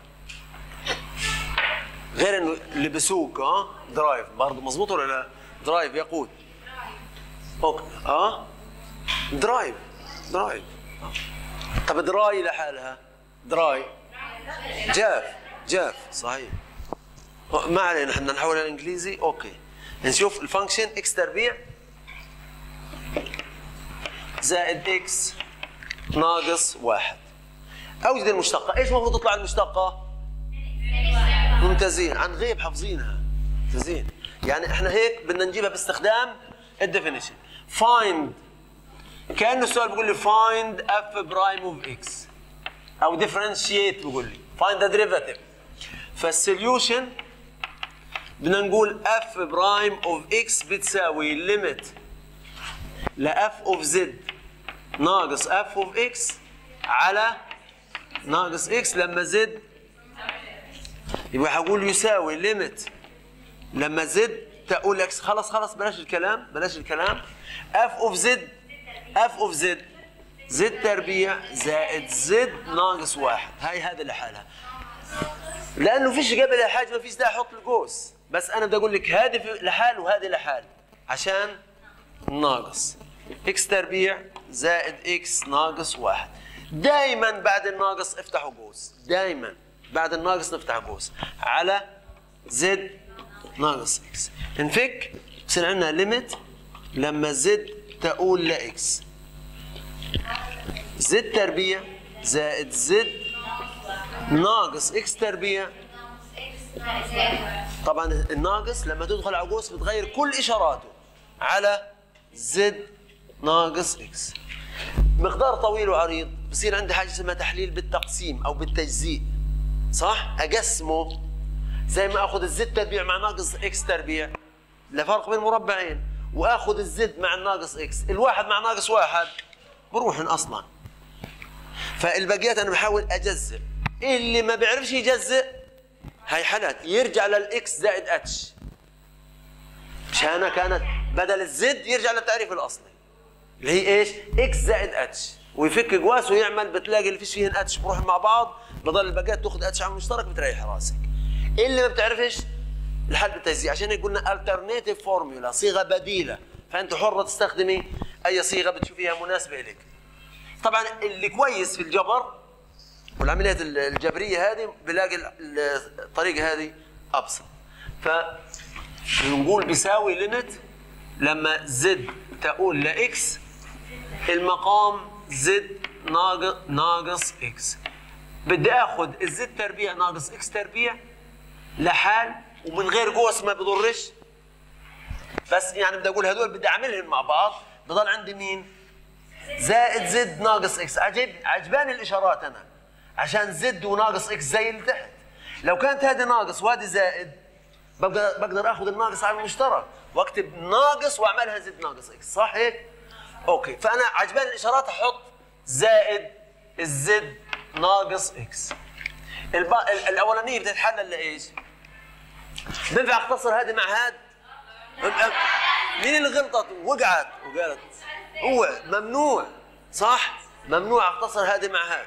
A: غير انه اللي بسوق اه درايف برضه، مظبوط ولا لا؟ درايف يقود. اوكي اه درايف درايف. طب دراي لحالها دراي جاف جاف صحيح. ما علينا احنا نحولها للانجليزي. اوكي نشوف الفانكشن اكس تربيع زائد اكس ناقص واحد. اوجد المشتقة. ايش المفروض تطلع المشتقة؟ ممتازين، عن غيب حافظينها. ممتازين. يعني احنا هيك بدنا نجيبها باستخدام الديفينيشن. فايند، كأنه السؤال بيقول لي فايند اف برايم اوف اكس او ديفرنشيت، بيقول لي فايند ذا ديريفاتيف. فالسوليوشن بدنا نقول اف برايم اوف اكس بتساوي ليميت لاف اوف زد ناقص اف اوف اكس على ناقص اكس لما زد، يبقى هقول يساوي ليميت لما زد تقول اكس. خلص خلص بلاش الكلام بلاش الكلام. اف اوف زد اف اوف زد زد تربيع زائد زد ناقص واحد، هاي هذا لحالها. لانه فيش قبل حاجه، ما فيش داعي احط القوس، بس انا بدي اقول لك هذه لحال وهذه لحال عشان ناقص اكس تربيع زائد اكس ناقص واحد. دائما بعد الناقص افتحوا قوس، دائما بعد الناقص نفتح قوس على زد ناقص اكس. نفك بصير عندنا ليميت لما زد تؤول لاكس، زد تربيع زائد زد ناقص اكس تربيع. طبعا الناقص لما تدخل على قوس بتغير كل اشاراته على زد ناقص اكس. مقدار طويل وعريض بصير عندي حاجه اسمها تحليل بالتقسيم او بالتجزيء، صح؟ اقسمه زي ما اخذ الزد تربيع مع ناقص اكس تربيع لفرق بين مربعين، واخذ الزد مع الناقص اكس، الواحد مع ناقص واحد بروحن اصلا. فالباقيات انا بحاول اجزء، اللي ما بيعرفش يجزء هاي حالات يرجع للاكس زائد اتش، مشانها كانت بدل الزد يرجع للتعريف الاصلي اللي هي ايش؟ اكس زائد اتش، ويفك قواس ويعمل، بتلاقي اللي فيش فيهن اتش بروح مع بعض، بضل الباقيات تاخذ اتش عامل مشترك بتريح راسك. اللي ما بتعرفش الحل بالتجزئه، عشان هيك قلنا alternative formula، صيغه بديله، فانت حره تستخدمي اي صيغه بتشوفيها مناسبه لك. طبعا اللي كويس في الجبر والعمليات الجبريه هذه بلاقي الطريقه هذه ابسط. فنقول بيساوي ليميت لما زد تؤول لاكس المقام زد ناقص اكس. بدي اخذ الزد تربيع ناقص اكس تربيع لحال ومن غير قوس ما بضرش، بس يعني بدي اقول هذول بدي اعملهم مع بعض، بضل عندي مين؟ زائد زد ناقص اكس. عجب عجباني الاشارات انا عشان زد وناقص اكس زي اللي تحت. لو كانت هذه ناقص وهذه زائد بقدر بقدر اخذ الناقص على المشترك واكتب ناقص واعملها زد ناقص اكس، صح هيك؟ اوكي، فانا عجباني الاشارات احط زائد الزد ناقص اكس. الب... الاولانيه بتتحلل لايش؟ بينفع اختصر هذه مع هذا؟ مين اللي غلطت ووقعت وقالت اوعى؟ ممنوع، صح؟ ممنوع اختصر هذه مع هذا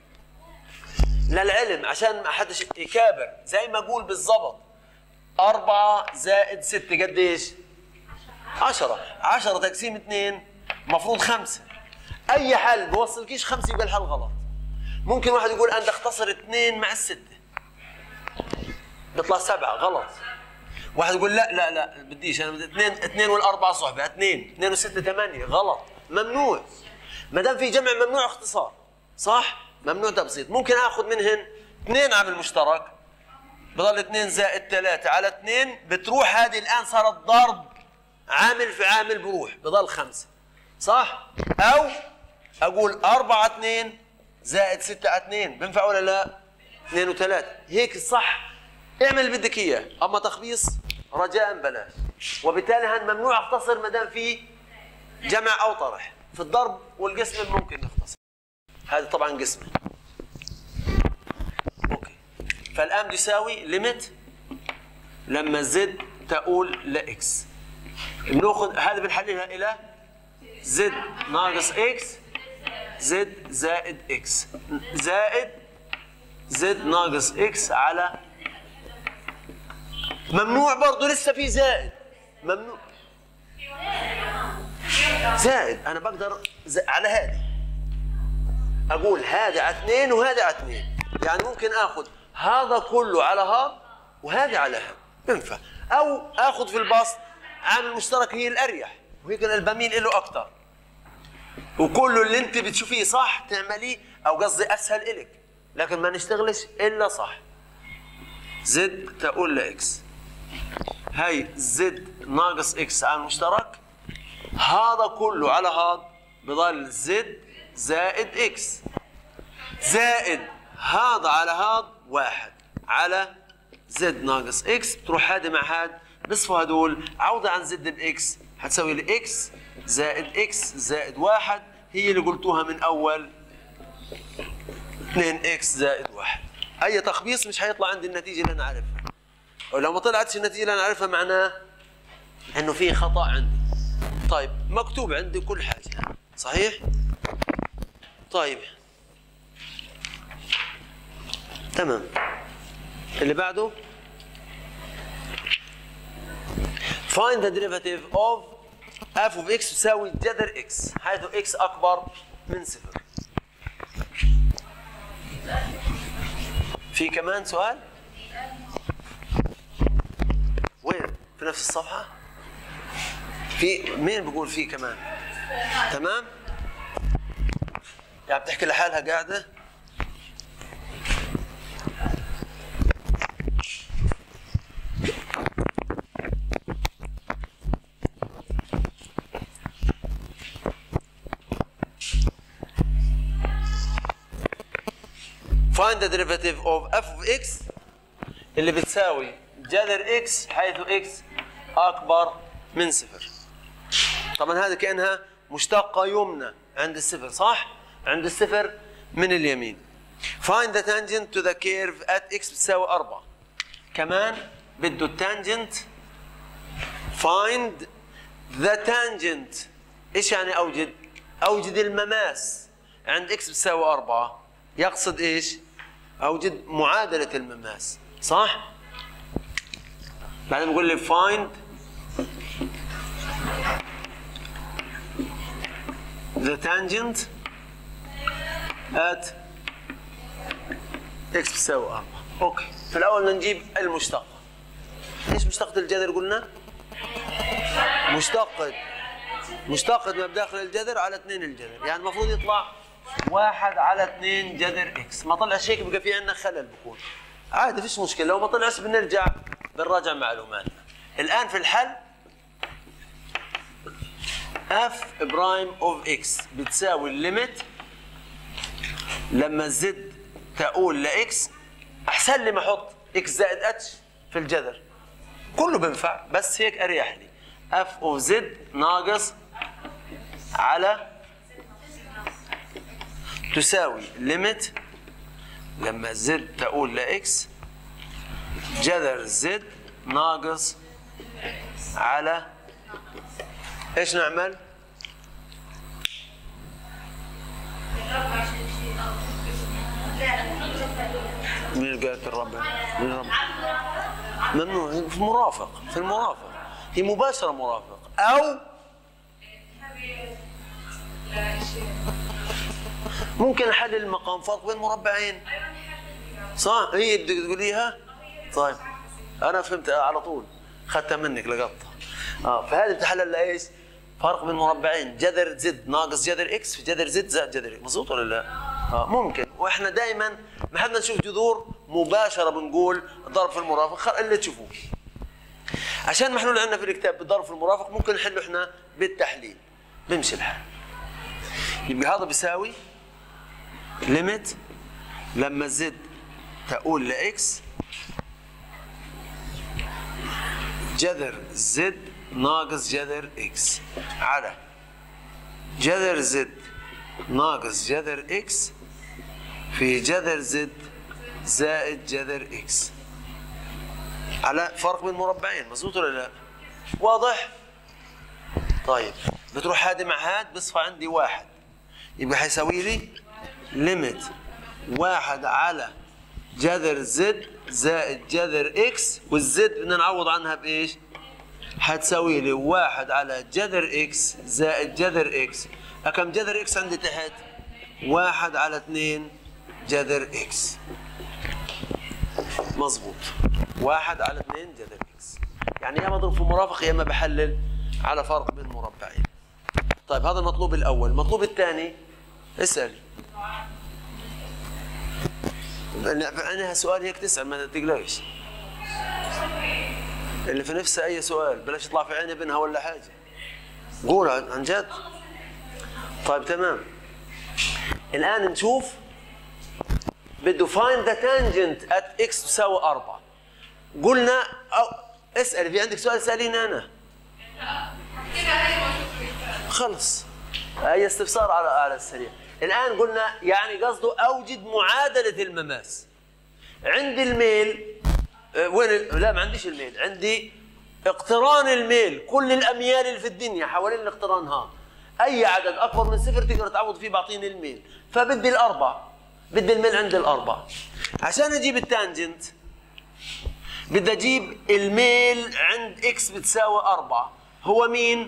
A: للعلم عشان ما حدش يكابر. زي ما اقول بالضبط أربعة زائد ستة قديش؟ عشرة. عشرة تقسيم اثنين مفروض خمسة. أي حل بوصلكيش خمسة يبقى الحل غلط. ممكن واحد يقول أنا بدي أختصر اثنين مع الستة بيطلع سبعة، غلط. واحد يقول لا لا لا بديش أنا بدي اثنين، اثنين والأربعة صحبة، اثنين، اثنين وستة ثمانية، غلط. ممنوع. ما دام في جمع ممنوع اختصار، صح؟ ممنوع تبسيط. ممكن آخذ منهن اثنين عامل مشترك بضل اثنين زائد ثلاثة على اثنين، بتروح هذه الآن صارت ضرب عامل في عامل بروح بضل خمسة، صح؟ أو أقول أربعة اثنين زائد ستة على اثنين، بينفع ولا لا؟ اثنين وثلاثة، هيك صح؟ اعمل اللي بدك إياه، أما تخبيص رجاء بلاش. وبالتالي هن ممنوع اختصر ما دام في جمع أو طرح. في الضرب والقسم ممكن نختصر. هذا طبعا قسمه. اوكي. فالان بيساوي ليميت لما زد تؤول لاكس. بناخذ هذا بنحللها الى زد ناقص اكس زد زائد اكس زائد زد ناقص اكس على ممنوع برضه لسه في زائد ممنوع زائد. انا بقدر على هذه اقول هذا على اثنين وهذا على اثنين، يعني ممكن اخذ هذا كله على هذا وهذا على هذا، ينفع. او اخذ في البسط عامل مشترك هي الاريح وهيك انا بميل له اكثر، وكله اللي انت بتشوفيه صح تعمليه، او قصدي اسهل الك، لكن ما نشتغلش الا صح. زد تؤول لاكس، هاي زد ناقص اكس عامل مشترك، هذا كله على هذا بضل زد زائد اكس زائد هذا على هذا واحد على زد ناقص اكس، بتروح هذا مع هذا بصفوا هدول عوضة عن زد الاكس هتساوي الاكس زائد اكس زائد واحد، هي اللي قلتوها من اول اثنين اكس زائد واحد. اي تخبيص مش هيطلع عندي النتيجة اللي انا عارفها، ولو ما طلعتش النتيجة اللي انا عارفها معناه انه في خطأ عندي. طيب مكتوب عندي كل حاجة صحيح؟ طيب تمام. اللي بعده find the derivative of f of x تساوي جذر x حيث x أكبر من صفر. في كمان سؤال؟ وين؟ في نفس الصفحة؟ في مين بيقول في كمان؟ تمام؟ يعني بتحكي لحالها قاعدة؟ find the derivative of f of x اللي بتساوي جذر x حيث x أكبر من صفر. طبعا هذه كأنها مشتقة يمنى عند الصفر صح؟ عند الصفر من اليمين. find the tangent to the curve at x بتساوي أربعة. كمان بده التانجنت find the tangent. ايش يعني أوجد؟ أوجد المماس عند x بتساوي أربعة. يقصد ايش؟ أوجد معادلة المماس صح؟ بعدين بقول لي find the tangent at x بتساوي أربعة. اوكي في الأول بدنا نجيب المشتقة. ايش مشتقة الجذر قلنا؟ مشتقة مشتقة ما بداخل الجذر على اثنين الجذر، يعني المفروض يطلع واحد على اثنين جذر اكس. ما طلعش هيك بقى في عندنا خلل بكون عادي فيش مشكله، لو ما طلعش بنرجع بنراجع معلوماتنا. الان في الحل اف برايم اوف اكس بتساوي الليمت لما زد تؤول لاكس. احسن لي ما احط اكس زائد اتش في الجذر، كله بينفع بس هيك اريح لي. اف اوف زد ناقص على تساوي ليميت لما زد تؤول لاكس جذر زد ناقص على ايش نعمل؟ مين قالت الربع؟ مين الربع؟ ممنوع في المرافق، في المرافق هي مباشرة مرافق أو ممكن احلل مقام فرق بين مربعين صح؟ هي بدك تقوليها؟ طيب انا فهمت على طول اخذتها منك لقطها. اه فهذه بتحلل لايش؟ فرق بين مربعين جذر زد ناقص جذر اكس في جذر زد زائد جذر اكس، مظبوط ولا لا؟ اه ممكن، واحنا دائما ما حدنا نشوف جذور مباشره بنقول ضرب في المرافق اللي تشوفوه. عشان محلول عندنا في الكتاب بالضرب في المرافق ممكن نحله احنا بالتحليل بمشي الحال. يبقى هذا بيساوي ليميت لما زد تؤول لاكس جذر زد ناقص جذر اكس على جذر زد ناقص جذر اكس في جذر زد زائد جذر اكس على فرق بين مربعين، مظبوط ولا لا؟ واضح؟ طيب بتروح هذه مع هاد بصفى عندي واحد، يبقى حيساوي لي ليميت واحد على جذر زد زائد جذر اكس، والزد بدنا نعوض عنها بايش؟ حتساوي لي واحد على جذر اكس زائد جذر اكس. كم جذر اكس عندي تحت؟ واحد على اثنين جذر اكس. مظبوط، واحد على اثنين جذر اكس. يعني يا بضرب في مرافق يا اما بحلل على فرق بين مربعين. طيب هذا المطلوب الاول، المطلوب الثاني اسال. عينها سؤال هيك تسال ما تقلقش. اللي في نفسها اي سؤال بلاش يطلع في عيني بينها ولا حاجه. قول عن جد. طيب تمام. الان نشوف بده find the tangent at x تساوي أربعة. قلنا أو اسال، في عندك سؤال ساليني انا؟ خلص اي استفسار على على السريع. الان قلنا يعني قصده اوجد معادله المماس. عندي الميل وين؟ لا ما عنديش الميل، عندي اقتران الميل، كل الاميال اللي في الدنيا حوالين الاقتران ها اي عدد اكبر من صفر تقدر تعوض فيه بعطيني الميل، فبدي الاربع، بدي الميل عند الاربع. عشان اجيب التانجنت بدي اجيب الميل عند اكس بتساوي أربعة، هو مين؟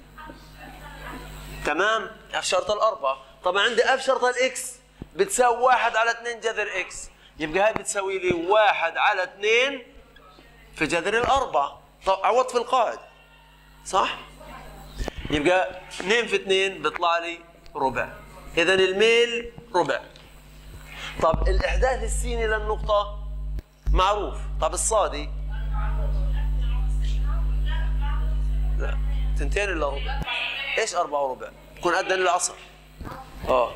A: تمام؟ اف شرط الأربعة، طبعا عندي اف شرط الاكس بتساوي واحد على اثنين جذر اكس، يبقى هاي بتساوي لي واحد على اثنين في جذر الأربعة، طب عوضت في القاعدة صح؟ يبقى اثنين في اثنين بيطلع لي ربع، إذا الميل ربع. طب الإحداث السيني للنقطة معروف، طب الصادي؟ لا تنتين إلا ربع، إيش أربعة وربع؟ بكون أدنى للعصر. آه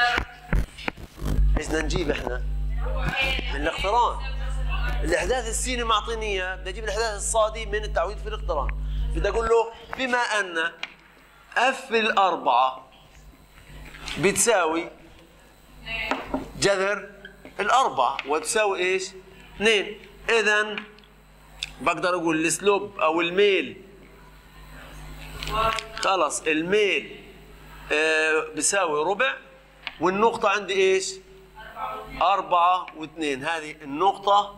A: إيش بدنا نجيب إحنا؟ من الاقتران. الإحداث السيني معطيني إياه، بدي أجيب الإحداث الصادي من التعويض في الاقتران. بدي أقول له بما أن اف الأربعة بتساوي جذر الأربعة وتساوي إيش؟ اثنين، إذا بقدر أقول السلوب أو الميل، خلاص الميل آه بيساوي ربع، والنقطة عندي إيش؟ أربعة واثنين، هذه النقطة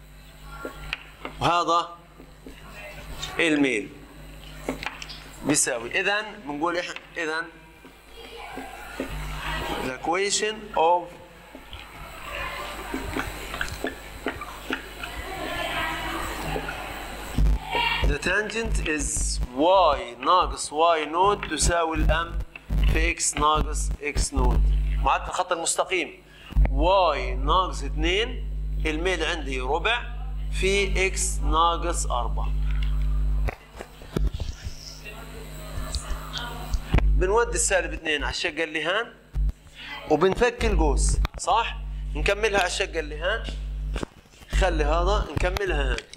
A: وهذا الميل بيساوي. إذا بنقول إحنا إذا the equation of the tangent is y ناقص y نود تساوي الام في x ناقص x نود. معادلة الخط المستقيم y ناقص اثنين، الميل عندي ربع في x ناقص أربعة. بنودي السالب اثنين على الشقة اللهان وبنفك القوس صح؟ نكملها على الشقة اللهان، خلي هذا نكملها هان.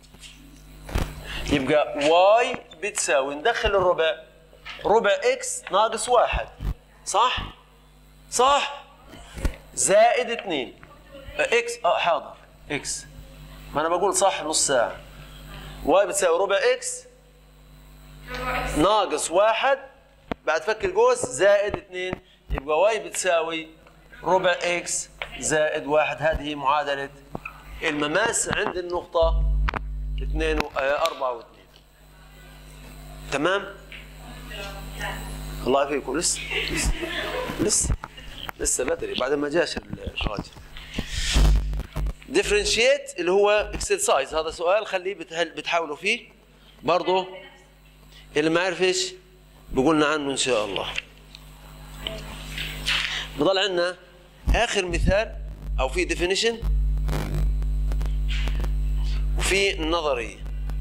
A: يبقى y بتساوي ندخل الربع، ربع x ناقص واحد صح؟ صح؟ زائد اثنين x اه حاضر x، ما انا بقول صح نص ساعة. y بتساوي ربع x ناقص واحد بعد فك القوس زائد اثنين، يبقى y بتساوي ربع x زائد واحد. هذه معادلة المماس عند النقطة اثنين أربعة واثنين. تمام؟ الله يعافيكم. لسه لسه لسه لسه بدري بعد ما جاش الراجل. ديفرنشيت اللي هو اكسرسايز، هذا سؤال خليه بتحاولوا فيه برضه، اللي ما عرفش بقولنا عنه ان شاء الله. بضل عندنا اخر مثال او في ديفينيشن وفي نظري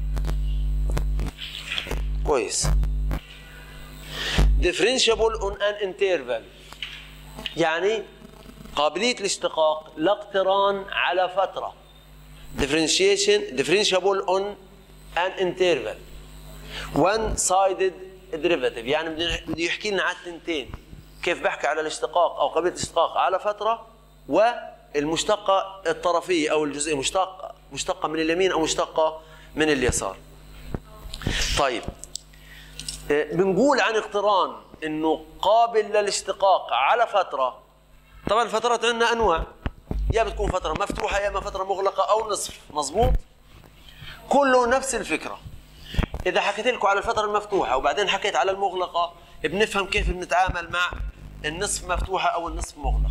A: كويس. differentiable on an interval يعني قابلية الاشتقاق لاقتران على فترة. differentiation differentiable on an interval one sided derivative يعني بده يحكي لنا على التنتين، كيف بحكي على الاشتقاق او قابلية الاشتقاق على فترة والمشتقة الطرفية او الجزئية، مشتقة مشتقة من اليمين او مشتقة من اليسار. طيب بنقول عن اقتران انه قابل للاشتقاق على فترة. طبعا الفترات عندنا انواع، يا بتكون فترة مفتوحة يا اما فترة مغلقة او نصف، مظبوط؟ كله نفس الفكرة. اذا حكيت لكم على الفترة المفتوحة وبعدين حكيت على المغلقة بنفهم كيف بنتعامل مع النصف مفتوحة او النصف مغلق.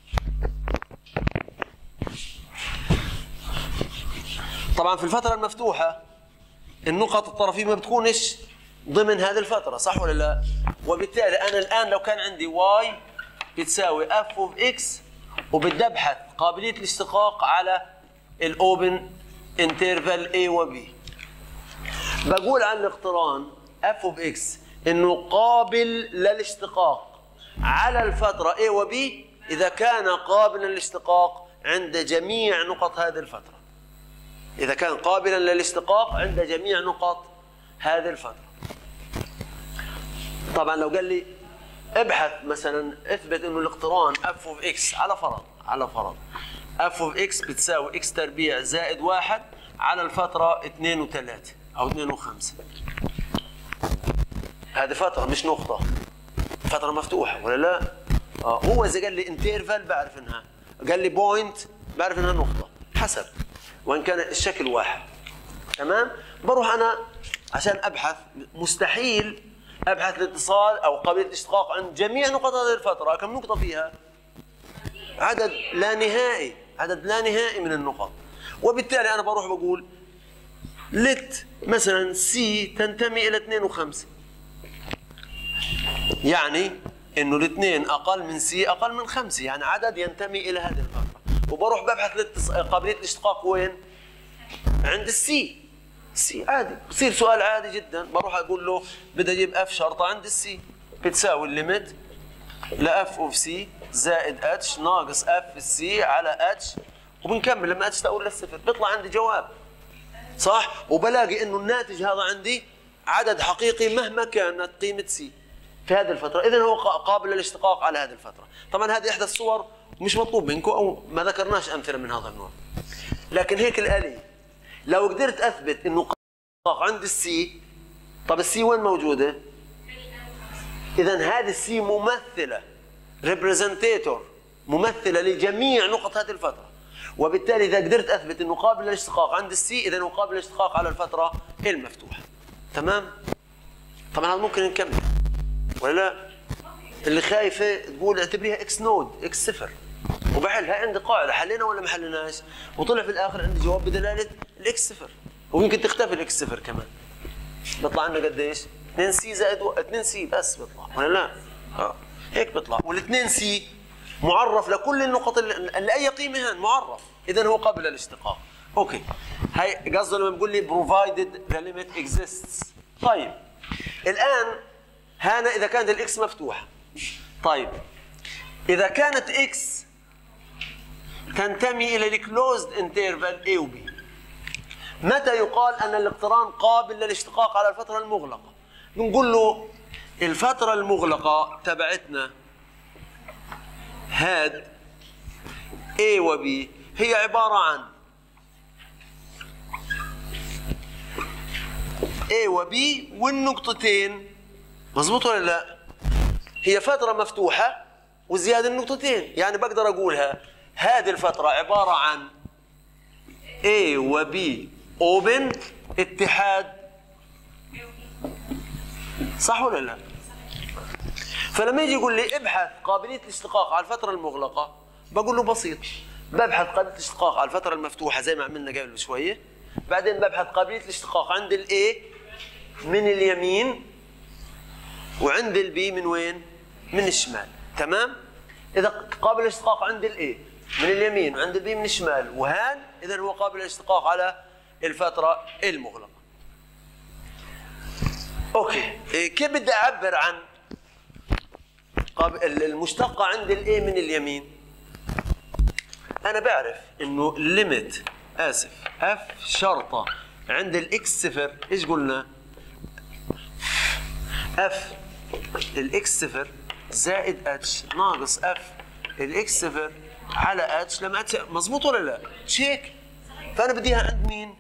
A: طبعا في الفترة المفتوحة النقط الطرفية ما بتكونش ضمن هذه الفترة، صح ولا لا؟ وبالتالي أنا الآن لو كان عندي y بتساوي f of x وبدي أبحث قابلية الاشتقاق على الأوبن انترفال A و B، بقول عن الاقتران f of x إنه قابل للاشتقاق على الفترة A و B إذا كان قابلا للاشتقاق عند جميع نقط هذه الفترة. إذا كان قابلا للاشتقاق عند جميع نقط هذه الفترة. طبعا لو قال لي ابحث مثلا اثبت انه الاقتران f of x على فرض على فرض f of x بتساوي x تربيع زائد واحد على الفترة اثنين وثلاثة او اثنين وخمسة. هذه فترة مش نقطة، فترة مفتوحة ولا لا؟ آه هو اذا قال لي انترفال بعرف انها، قال لي بوينت بعرف انها نقطة، حسب وان كان الشكل واحد. تمام؟ بروح انا عشان ابحث، مستحيل ابحث الاتصال او قابليه الاشتقاق عند جميع نقط هذه الفتره، كم نقطه فيها؟ عدد لا نهائي، عدد لا نهائي من النقط. وبالتالي انا بروح بقول لت مثلا سي تنتمي الى اثنين وخمسة، يعني انه الاثنين اقل من سي اقل من خمسة، يعني عدد ينتمي الى هذه الفتره. وبروح ببحث قابليه الاشتقاق وين؟ عند السي. السي عادي، بصير سؤال عادي جدا، بروح اقول له بدي اجيب اف شرطه عند السي بتساوي الليمت لاف اوف سي زائد اتش ناقص اف السي على اتش، وبنكمل لما اتش تقول للصفر بيطلع عندي جواب صح. وبلاقي انه الناتج هذا عندي عدد حقيقي مهما كانت قيمه سي في هذه الفتره، اذا هو قابل للاشتقاق على هذه الفتره. طبعا هذه احدى الصور، مش مطلوب منكم او ما ذكرناش امثله من هذا النوع، لكن هيك الآلية. لو قدرت اثبت انه قاق عند السي، طب السي وين موجوده؟ اذا هذه السي ممثله، ريبريزنتيتور، ممثله لجميع نقط هذه الفتره، وبالتالي اذا قدرت اثبت انه قابل للاشتقاق عند السي، اذا هو قابل للاشتقاق على الفتره المفتوحه. تمام؟ طبعا هذا ممكن نكمل ولا لا؟ اللي خايفه تقول اعتبريها اكس نود، اكس صفر، وبحلها عندي قاعده، حلينا ولا ما حليناش؟ وطلع في الاخر عندي جواب بدلاله الاكس صفر، ويمكن تختفي الاكس صفر كمان. بيطلع لنا قديش؟ اثنين سي زائد اثنين سي بس بيطلع ولا لا؟ اه هيك بيطلع، والاثنين سي معرف لكل النقط اللي اي قيمه هان معرف، اذا هو قابل للاشتقاق. اوكي، هي قصده لما بيقول لي provided the limit exists. طيب الان هنا اذا كانت الاكس مفتوحه، طيب اذا كانت اكس تنتمي الى الكلوزد انترفال A و B، متى يقال ان الاقتران قابل للاشتقاق على الفتره المغلقه؟ بنقول له الفتره المغلقه تبعتنا هاد A و B هي عباره عن A و B والنقطتين، مظبوط ولا لا؟ هي فتره مفتوحه وزياده النقطتين، يعني بقدر اقولها هذه الفتره عباره عن A و B اوبن اتحاد، صح ولا لا؟ فلما يجي يقول لي ابحث قابليه الاشتقاق على الفتره المغلقه، بقول له بسيط، ببحث قابليه الاشتقاق على الفتره المفتوحه زي ما عملنا قبل شويه، بعدين ببحث قابليه الاشتقاق عند الاي من اليمين وعند البي من وين؟ من الشمال. تمام؟ اذا قابل الاشتقاق عند الاي من اليمين وعند البي من الشمال وهان، اذا هو قابل للاشتقاق على الفتره المغلقه. اوكي، كيف بدي اعبر عن المشتقه عند الاي من اليمين؟ انا بعرف انه ليميت اسف اف شرطه عند الاكس صفر، ايش قلنا؟ اف الاكس صفر زائد اتش ناقص اف الاكس صفر على اتش لما اتش، مظبوط ولا لا؟ تشيك. فانا بديها عند مين؟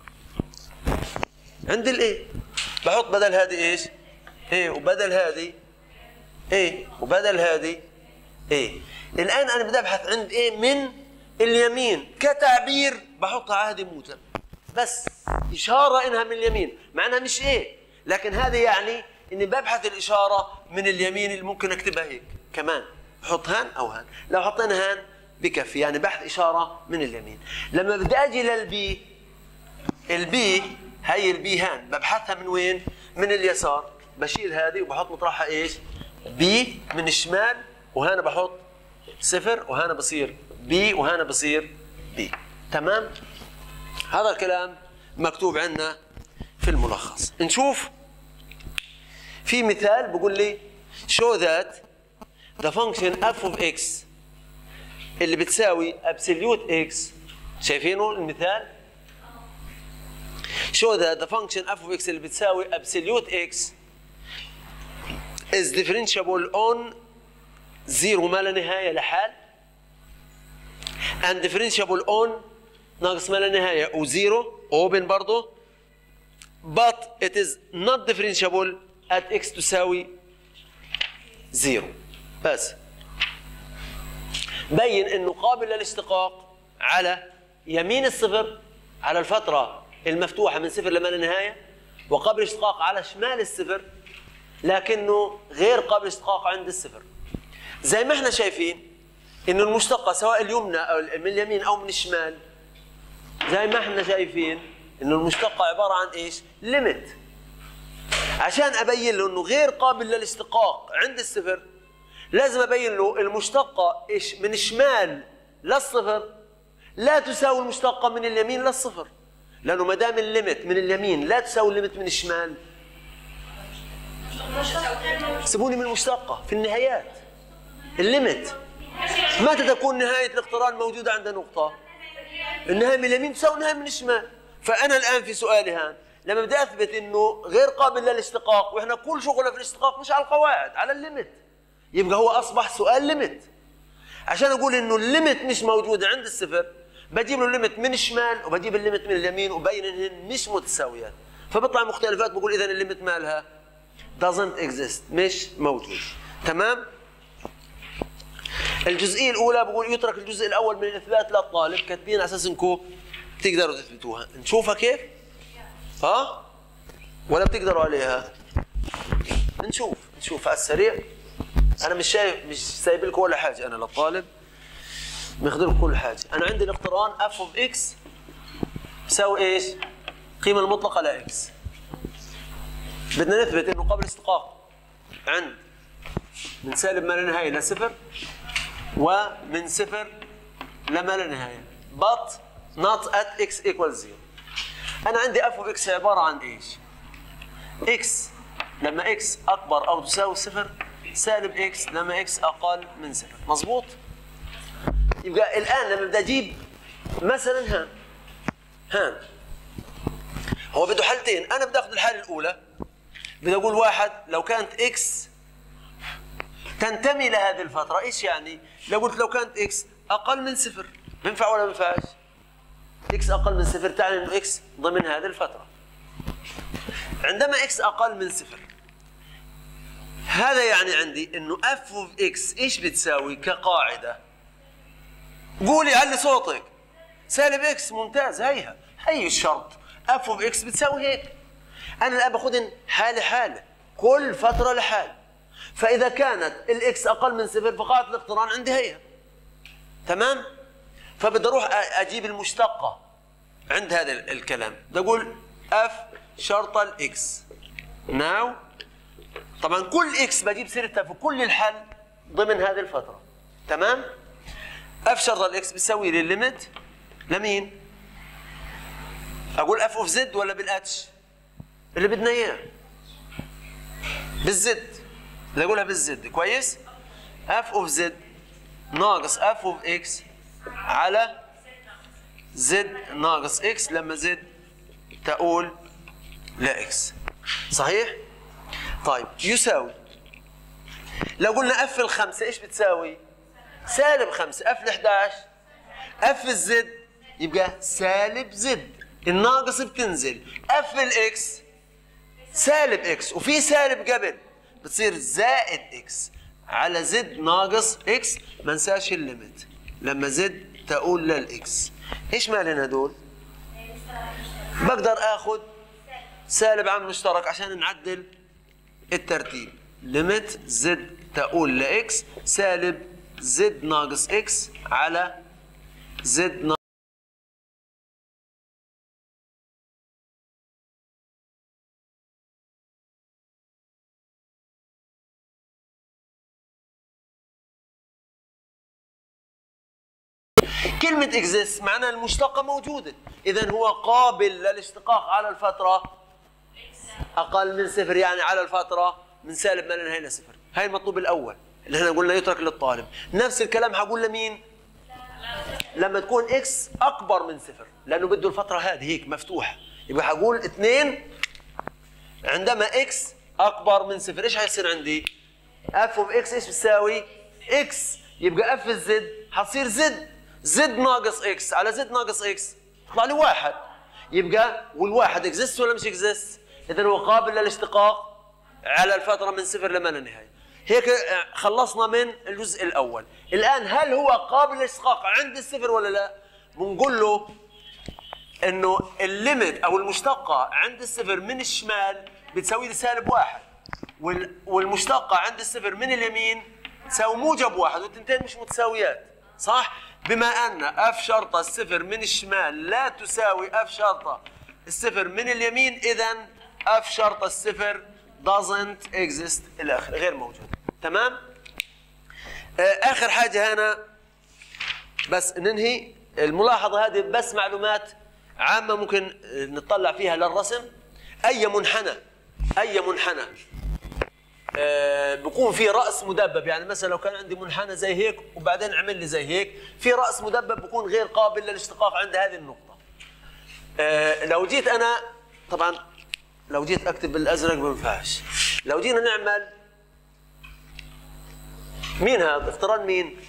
A: عند الاي. بحط بدل هذه ايش؟ اي، وبدل هذه اي، وبدل هذه اي. الان انا بدي ابحث عند ايه من اليمين، كتعبير بحطها عادي موجب، بس اشاره انها من اليمين، مع انها مش ايه، لكن هذا يعني اني ببحث الاشاره من اليمين اللي ممكن اكتبها هيك كمان، بحط هان او هان، لو حطينا هان بكفي، يعني بحث اشاره من اليمين. لما بدي اجي للبي، البي هي البي هان ببحثها من وين؟ من اليسار، بشيل هذه وبحط مطرحها ايش؟ بي من الشمال، وهنا بحط صفر، وهنا بصير بي، وهنا بصير بي. تمام؟ هذا الكلام مكتوب عندنا في الملخص. نشوف في مثال بقول لي show that the function f of x اللي بتساوي absolute x، شايفينه المثال؟ show that the function f of x اللي بتساوي absolute x is differentiable on زيرو ما لا نهاية لحال and differentiable on ناقص ما لا نهاية وزيرو open برضه but it is not differentiable at x تساوي زيرو. بس بين انه قابل للاشتقاق على يمين الصفر على الفترة المفتوحة من صفر لما لا نهاية، وقابل للاشتقاق على شمال الصفر لكنه غير قابل للاشتقاق عند الصفر. زي ما احنا شايفين انه المشتقة سواء اليمنى او من اليمين او من الشمال، زي ما احنا شايفين انه المشتقة عبارة عن ايش؟ ليميت. عشان ابين له انه غير قابل للاشتقاق عند الصفر لازم ابين له المشتقة ايش من الشمال للصفر لا تساوي المشتقة من اليمين للصفر، لانه ما دام الليميت من اليمين لا تساوي الليميت من الشمال سيبوني من المشتقة في النهايات. الليميت متى تكون نهاية الاقتران موجودة عند نقطة؟ النهاية من اليمين تساوي النهاية من الشمال. فأنا الآن في سؤالي هان لما بدي أثبت إنه غير قابل للاشتقاق، وإحنا كل شغلنا في الاشتقاق مش على القواعد، على الليميت، يبقى هو أصبح سؤال ليميت. عشان أقول إنه الليميت مش موجودة عند الصفر بجيب له الليميت من الشمال وبجيب الليميت من اليمين وبين إنهن مش متساويات، فبطلع مختلفات. بقول إذا الليميت مالها doesn't exist، مش موجود. تمام؟ الجزئية الأولى بقول يترك الجزء الأول من الإثبات للطالب، كاتبين على أساس إنكم تقدروا تثبتوها. نشوفها كيف؟ ها؟ ولا بتقدروا عليها؟ نشوف نشوف على السريع. أنا مش شايف مش سايب لكم ولا حاجة، أنا للطالب ماخذ لكم كل حاجة. أنا عندي الاقتران f of x يساوي إيش؟ القيمة المطلقة ل x. بدنا نثبت إنه قبل استقاق عند من سالب ما لا نهاية لصفر ومن صفر لما لا نهاية but not at x equals zero. أنا عندي f of x عبارة عن إيش؟ x لما x أكبر أو تساوي صفر سالب x لما x أقل من صفر. مظبوط؟ يبقى الآن لما بدي أجيب مثلا هان هان هو بده حالتين. أنا بدي أخذ الحالة الأولى، بدي أقول واحد لو كانت x تنتمي لهذه الفترة. إيش يعني؟ لو قلت لو كانت x أقل من صفر بينفع ولا ما بينفعش؟ x أقل من صفر تعني إنه x ضمن هذه الفترة. عندما x أقل من صفر هذا يعني عندي إنه f of x إيش بتساوي كقاعدة؟ قولي علي صوتك. سالب x. ممتاز. هيها هي الشرط f of x بتساوي هيك. أنا الآن باخذن حالة حالة كل فترة لحال. فإذا كانت الإكس أقل من صفر فقاعدة الاقتران عندي هي. تمام؟ فبدي أروح أجيب المشتقة عند هذا الكلام. بدي أقول F شرطة الإكس. ناو طبعا كل إكس بجيب سيرتها في كل الحل ضمن هذه الفترة. تمام؟ F شرطة الإكس بتساوي لي الليمت لمين؟ أقول F of Z ولا بالاتش؟ اللي بدنا إياه. بالزد. بدي أقولها بالزد. كويس؟ F of Z ناقص F of X على Z ناقص X لما Z تقول ل X. صحيح؟ طيب يساوي لو قلنا F الخمسة إيش بتساوي؟ سالب خمسة. F الإحداش F الزد يبقى سالب زد. الناقص بتنزل. F الإكس سالب إكس وفي سالب قبل بتصير زائد إكس على زد ناقص إكس. ما ننساش الليمت لما زد تقول للإكس. إيش مالن هدول؟ بقدر آخذ سالب عامل مشترك عشان نعدل الترتيب. ليمت زد تقول لإكس سالب زد ناقص إكس على زد ناقص كلمة exist معناها المشتقة موجودة، إذا هو قابل للاشتقاق على الفترة أقل من صفر، يعني على الفترة من سالب ما لا نهاية لصفر. هاي المطلوب الأول اللي احنا قلنا يترك للطالب. نفس الكلام هقول لمين؟ لما تكون x أكبر من صفر، لأنه بده الفترة هذه هيك مفتوحة. يبقى هقول اثنين عندما x أكبر من صفر، إيش هيصير عندي؟ f of x إيش بتساوي؟ x. يبقى f الزد حتصير زد زد ناقص اكس على زد ناقص اكس يطلع لي واحد. يبقى والواحد اكزيست ولا مش اكزيست؟ اذا هو قابل للاشتقاق على الفتره من صفر لما لا نهايه. هيك خلصنا من الجزء الاول. الان هل هو قابل للاشتقاق عند الصفر ولا لا؟ بنقول له انه الليمت او المشتقه عند الصفر من الشمال بتساوي لي سالب واحد، والمشتقه عند الصفر من اليمين تساوي موجب واحد، والتنتين مش متساويات، صح؟ بما ان اف شرطه الصفر من الشمال لا تساوي اف شرطه الصفر من اليمين، اذا اف شرطه الصفر doesn't exist الى اخره، غير موجود. تمام؟ اخر حاجه هنا بس ننهي الملاحظه هذه، بس معلومات عامه ممكن نطلع فيها للرسم. اي منحنى اي منحنى آه بيكون في راس مدبب، يعني مثلا لو كان عندي منحنى زي هيك وبعدين عمل لي زي هيك، في راس مدبب بيكون غير قابل للاشتقاق عند هذه النقطه. آه لو جيت انا طبعا لو جيت اكتب بالازرق ما بينفعش، لو جينا نعمل مين هذا؟ اقتران مين؟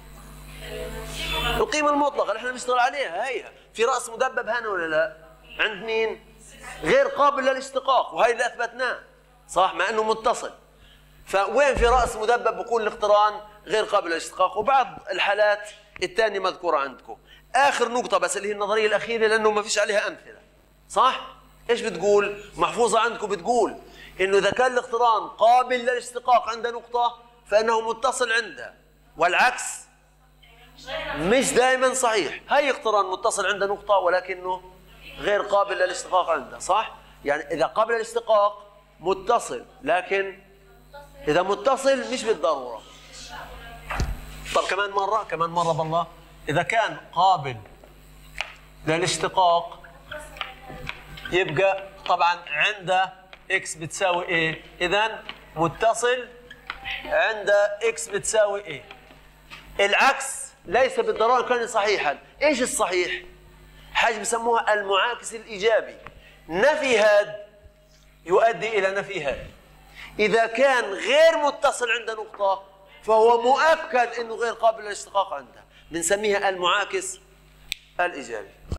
A: القيمة المطلقة اللي احنا بنشتغل عليها، هي في رأس مدبب هنا ولا لا؟ عند مين؟ غير قابل للاشتقاق، وهي اللي اثبتناه، صح؟ مع انه متصل. فوين في رأس مدبب بكون الاقتران غير قابل للاشتقاق، وبعض الحالات الثانية مذكورة عندكم. آخر نقطة بس اللي هي النظرية الأخيرة لأنه ما فيش عليها أمثلة، صح؟ إيش بتقول؟ محفوظة عندكم، بتقول إنه إذا كان الاقتران قابل للاشتقاق عند نقطة فإنه متصل عندها، والعكس مش دائما صحيح. هي اقتران متصل عند نقطة ولكنه غير قابل للاشتقاق عندها، صح؟ يعني إذا قابل للاشتقاق متصل، لكن إذا متصل مش بالضرورة. طب كمان مرة كمان مرة بالله، إذا كان قابل للاشتقاق يبقى طبعا عنده إكس بتساوي إيه؟ إذا متصل عند إكس بتساوي إيه؟ العكس ليس بالضرورة كان صحيحا. إيش الصحيح؟ حاجة بسموها المعاكس الإيجابي. نفي هذا يؤدي إلى نفي هذا. إذا كان غير متصل عند نقطة فهو مؤكد أنه غير قابل للاشتقاق عندها، بنسميها المعاكس الإيجابي.